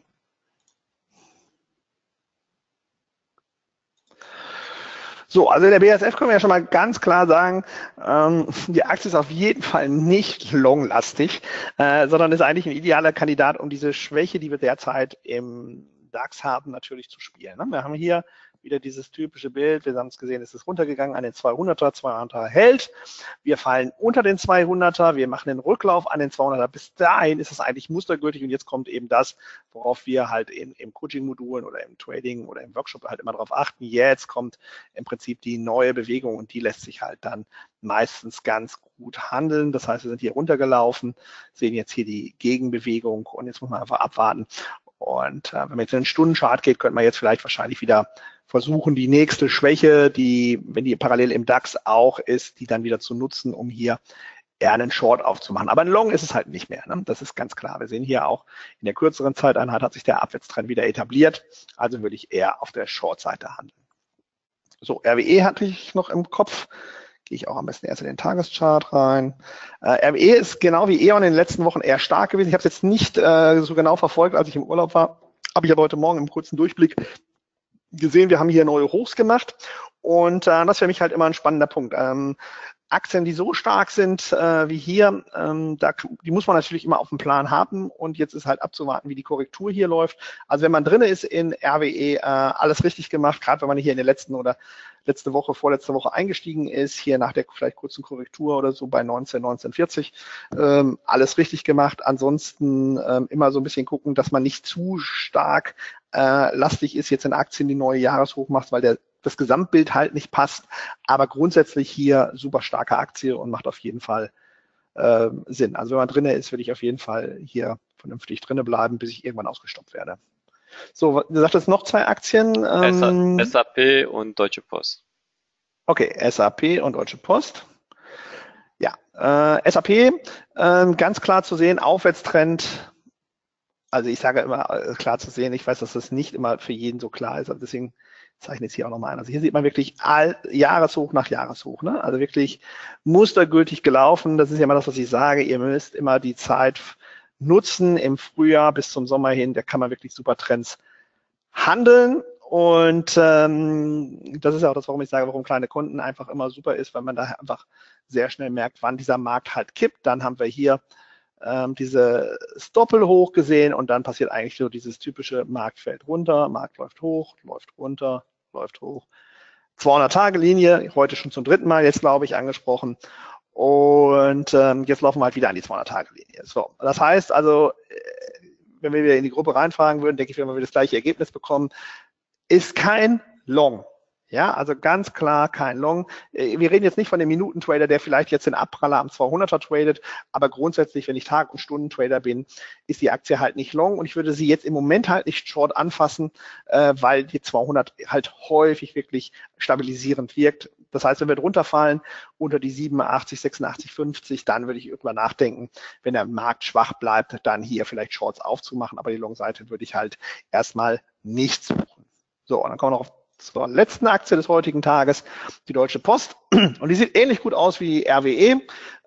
So, also der BASF können wir ja schon mal ganz klar sagen, die Aktie ist auf jeden Fall nicht longlastig, sondern ist eigentlich ein idealer Kandidat, um diese Schwäche, die wir derzeit im DAX haben, natürlich zu spielen. Wir haben hier wieder dieses typische Bild. Wir haben es gesehen, es ist runtergegangen an den 200er. 200er hält. Wir fallen unter den 200er. Wir machen den Rücklauf an den 200er. Bis dahin ist es eigentlich mustergültig. Und jetzt kommt eben das, worauf wir halt im Coaching-Modulen oder im Trading oder im Workshop halt immer darauf achten. Jetzt kommt im Prinzip die neue Bewegung und die lässt sich halt dann meistens ganz gut handeln. Das heißt, wir sind hier runtergelaufen, sehen jetzt hier die Gegenbewegung und jetzt muss man einfach abwarten. Und wenn man jetzt in den Stundenchart geht, könnte man jetzt vielleicht wahrscheinlich wieder versuchen, die nächste Schwäche, die, wenn die parallel im DAX auch ist, die dann wieder zu nutzen, um hier eher einen Short aufzumachen. Aber ein Long ist es halt nicht mehr. Ne? Das ist ganz klar. Wir sehen hier auch in der kürzeren Zeiteinheit hat sich der Abwärtstrend wieder etabliert. Also würde ich eher auf der Short-Seite handeln. So, RWE hatte ich noch im Kopf. Gehe ich auch am besten erst in den Tageschart rein. RWE ist genau wie E.ON in den letzten Wochen eher stark gewesen. Ich habe es jetzt nicht so genau verfolgt, als ich im Urlaub war. Habe ich aber heute Morgen im kurzen Durchblick gesehen, wir haben hier neue Hochs gemacht. Und das ist für mich halt immer ein spannender Punkt. Aktien, die so stark sind wie hier, die muss man natürlich immer auf dem Plan haben. Und jetzt ist halt abzuwarten, wie die Korrektur hier läuft. Also wenn man drin ist in RWE, alles richtig gemacht, gerade wenn man hier in der letzten oder letzte Woche, vorletzte Woche eingestiegen ist, hier nach der vielleicht kurzen Korrektur oder so bei 19,40, alles richtig gemacht. Ansonsten immer so ein bisschen gucken, dass man nicht zu stark lastig ist, jetzt in Aktien die neue Jahreshoch macht, weil das Gesamtbild halt nicht passt. Aber grundsätzlich hier super starke Aktie und macht auf jeden Fall Sinn. Also wenn man drinne ist, würde ich auf jeden Fall hier vernünftig drinne bleiben, bis ich irgendwann ausgestoppt werde. So, du sagtest noch 2 Aktien. SAP und Deutsche Post. Okay, SAP und Deutsche Post. Ja, SAP, ganz klar zu sehen, Aufwärtstrend. Also ich sage immer, klar zu sehen, ich weiß, dass das nicht immer für jeden so klar ist, aber deswegen zeichne ich es hier auch nochmal ein. Also hier sieht man wirklich Jahreshoch nach Jahreshoch. Ne? Also wirklich mustergültig gelaufen. Das ist ja immer das, was ich sage. Ihr müsst immer die Zeit nutzen im Frühjahr bis zum Sommer hin. Da kann man wirklich super Trends handeln. Und das ist ja auch das, warum ich sage, warum kleine Kunden einfach immer super ist, weil man da einfach sehr schnell merkt, wann dieser Markt halt kippt. Dann haben wir hier diese Doppelhoch gesehen und dann passiert eigentlich so dieses typische Markt fällt runter, Markt läuft hoch, läuft runter, läuft hoch. 200-Tage-Linie, heute schon zum 3. Mal jetzt, glaube ich, angesprochen. Und jetzt laufen wir halt wieder an die 200-Tage-Linie. So, das heißt also, wenn wir wieder in die Gruppe reinfragen würden, denke ich, wenn wir das gleiche Ergebnis bekommen, ist kein Long Ja, also ganz klar kein Long. Wir reden jetzt nicht von dem Minutentrader, der vielleicht jetzt den Abpraller am 200er tradet, aber grundsätzlich, wenn ich Tag- und Stundentrader bin, ist die Aktie halt nicht Long und ich würde sie jetzt im Moment halt nicht Short anfassen, weil die 200 halt häufig wirklich stabilisierend wirkt. Das heißt, wenn wir drunter fallen unter die 87, 86, 50, dann würde ich irgendwann nachdenken, wenn der Markt schwach bleibt, dann hier vielleicht Shorts aufzumachen, aber die Long-Seite würde ich halt erstmal nicht suchen. So, und dann kommen wir noch auf zur letzten Aktie des heutigen Tages, die Deutsche Post. Und die sieht ähnlich gut aus wie die RWE.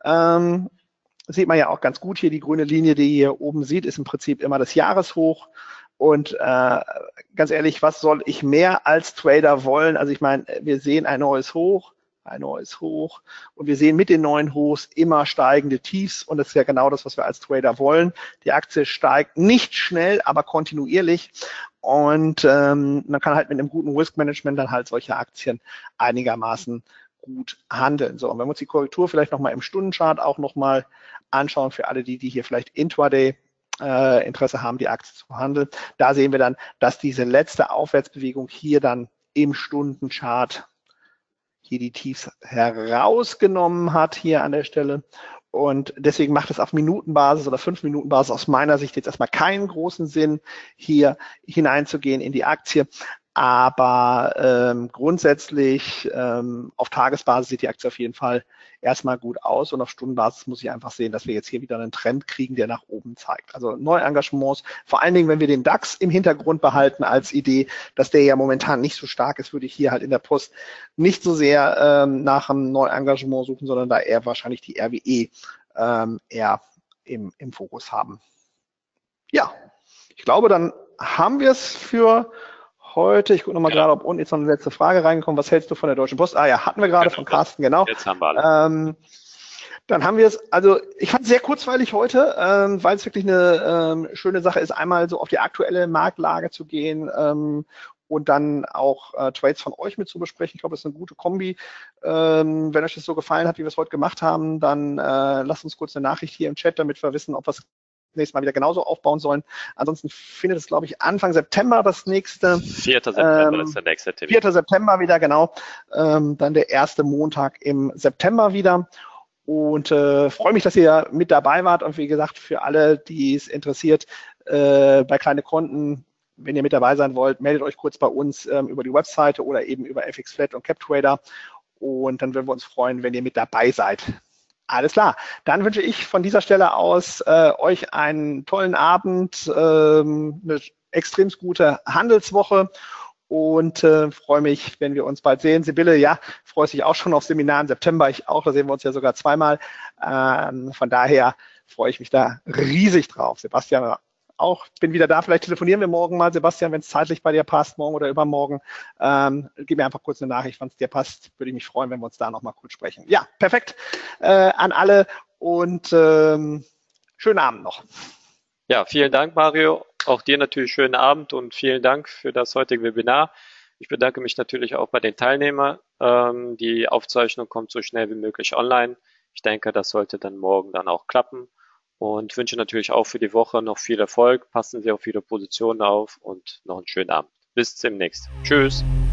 Sieht man ja auch ganz gut hier. Die grüne Linie, die ihr hier oben sieht, ist im Prinzip immer das Jahreshoch. Und ganz ehrlich, was soll ich mehr als Trader wollen? Also ich meine, wir sehen ein neues Hoch und wir sehen mit den neuen Hochs immer steigende Tiefs und das ist ja genau das, was wir als Trader wollen. Die Aktie steigt nicht schnell, aber kontinuierlich und man kann halt mit einem guten Risk-Management dann halt solche Aktien einigermaßen gut handeln. So, und wenn wir uns die Korrektur vielleicht nochmal im Stundenchart auch nochmal anschauen, für alle die hier vielleicht Intraday Interesse haben, die Aktie zu handeln, da sehen wir dann, dass diese letzte Aufwärtsbewegung hier dann im Stundenchart hier die Tiefs herausgenommen hat hier an der Stelle. Und deswegen macht es auf Minutenbasis oder 5-Minuten-Basis aus meiner Sicht jetzt erstmal keinen großen Sinn, hier hineinzugehen in die Aktie. Aber grundsätzlich auf Tagesbasis sieht die Aktie auf jeden Fall erstmal gut aus und auf Stundenbasis muss ich einfach sehen, dass wir jetzt hier wieder einen Trend kriegen, der nach oben zeigt. Also neue Engagements, vor allen Dingen, wenn wir den DAX im Hintergrund behalten als Idee, dass der ja momentan nicht so stark ist, würde ich hier halt in der Post nicht so sehr nach einem Neuengagement suchen, sondern da eher wahrscheinlich die RWE eher im Fokus haben. Ja, ich glaube, dann haben wir es für heute. Ich gucke nochmal gerade, ob unten jetzt noch eine letzte Frage reingekommen. Was hältst du von der Deutschen Post? Ah ja, hatten wir gerade von Carsten, genau. Jetzt haben wir alle. Dann haben wir es, also ich fand es sehr kurzweilig heute, weil es wirklich eine schöne Sache ist, einmal so auf die aktuelle Marktlage zu gehen und dann auch Trades von euch mit zu besprechen. Ich glaube, es ist eine gute Kombi. Wenn euch das so gefallen hat, wie wir es heute gemacht haben, dann lasst uns kurz eine Nachricht hier im Chat, damit wir wissen, ob wir es nächstes Mal wieder genauso aufbauen sollen. Ansonsten findet es, glaube ich, Anfang September das nächste. 4. September ist der nächste Termin. 4. September wieder, genau. Dann der erste Montag im September wieder. Und freue mich, dass ihr mit dabei wart. Und wie gesagt, für alle, die es interessiert, bei kleine Konten, wenn ihr mit dabei sein wollt, meldet euch kurz bei uns über die Webseite oder eben über FXFlat und CapTrader. Und dann würden wir uns freuen, wenn ihr mit dabei seid. Alles klar. Dann wünsche ich von dieser Stelle aus euch einen tollen Abend, eine extrem gute Handelswoche und freue mich, wenn wir uns bald sehen. Sibylle, ja, freut sich auch schon auf Seminar im September. Ich auch, da sehen wir uns ja sogar zweimal. Von daher freue ich mich da riesig drauf. Sebastian auch, bin wieder da. Vielleicht telefonieren wir morgen mal, Sebastian, wenn es zeitlich bei dir passt, morgen oder übermorgen. Gib mir einfach kurz eine Nachricht, wenn es dir passt. Würde ich mich freuen, wenn wir uns da nochmal kurz sprechen. Ja, perfekt an alle und schönen Abend noch. Ja, vielen Dank, Mario. Auch dir natürlich schönen Abend und vielen Dank für das heutige Webinar. Ich bedanke mich natürlich auch bei den Teilnehmern. Die Aufzeichnung kommt so schnell wie möglich online. Ich denke, das sollte dann morgen dann auch klappen. Und wünsche natürlich auch für die Woche noch viel Erfolg. Passen Sie auf viele Positionen auf und noch einen schönen Abend. Bis demnächst. Tschüss.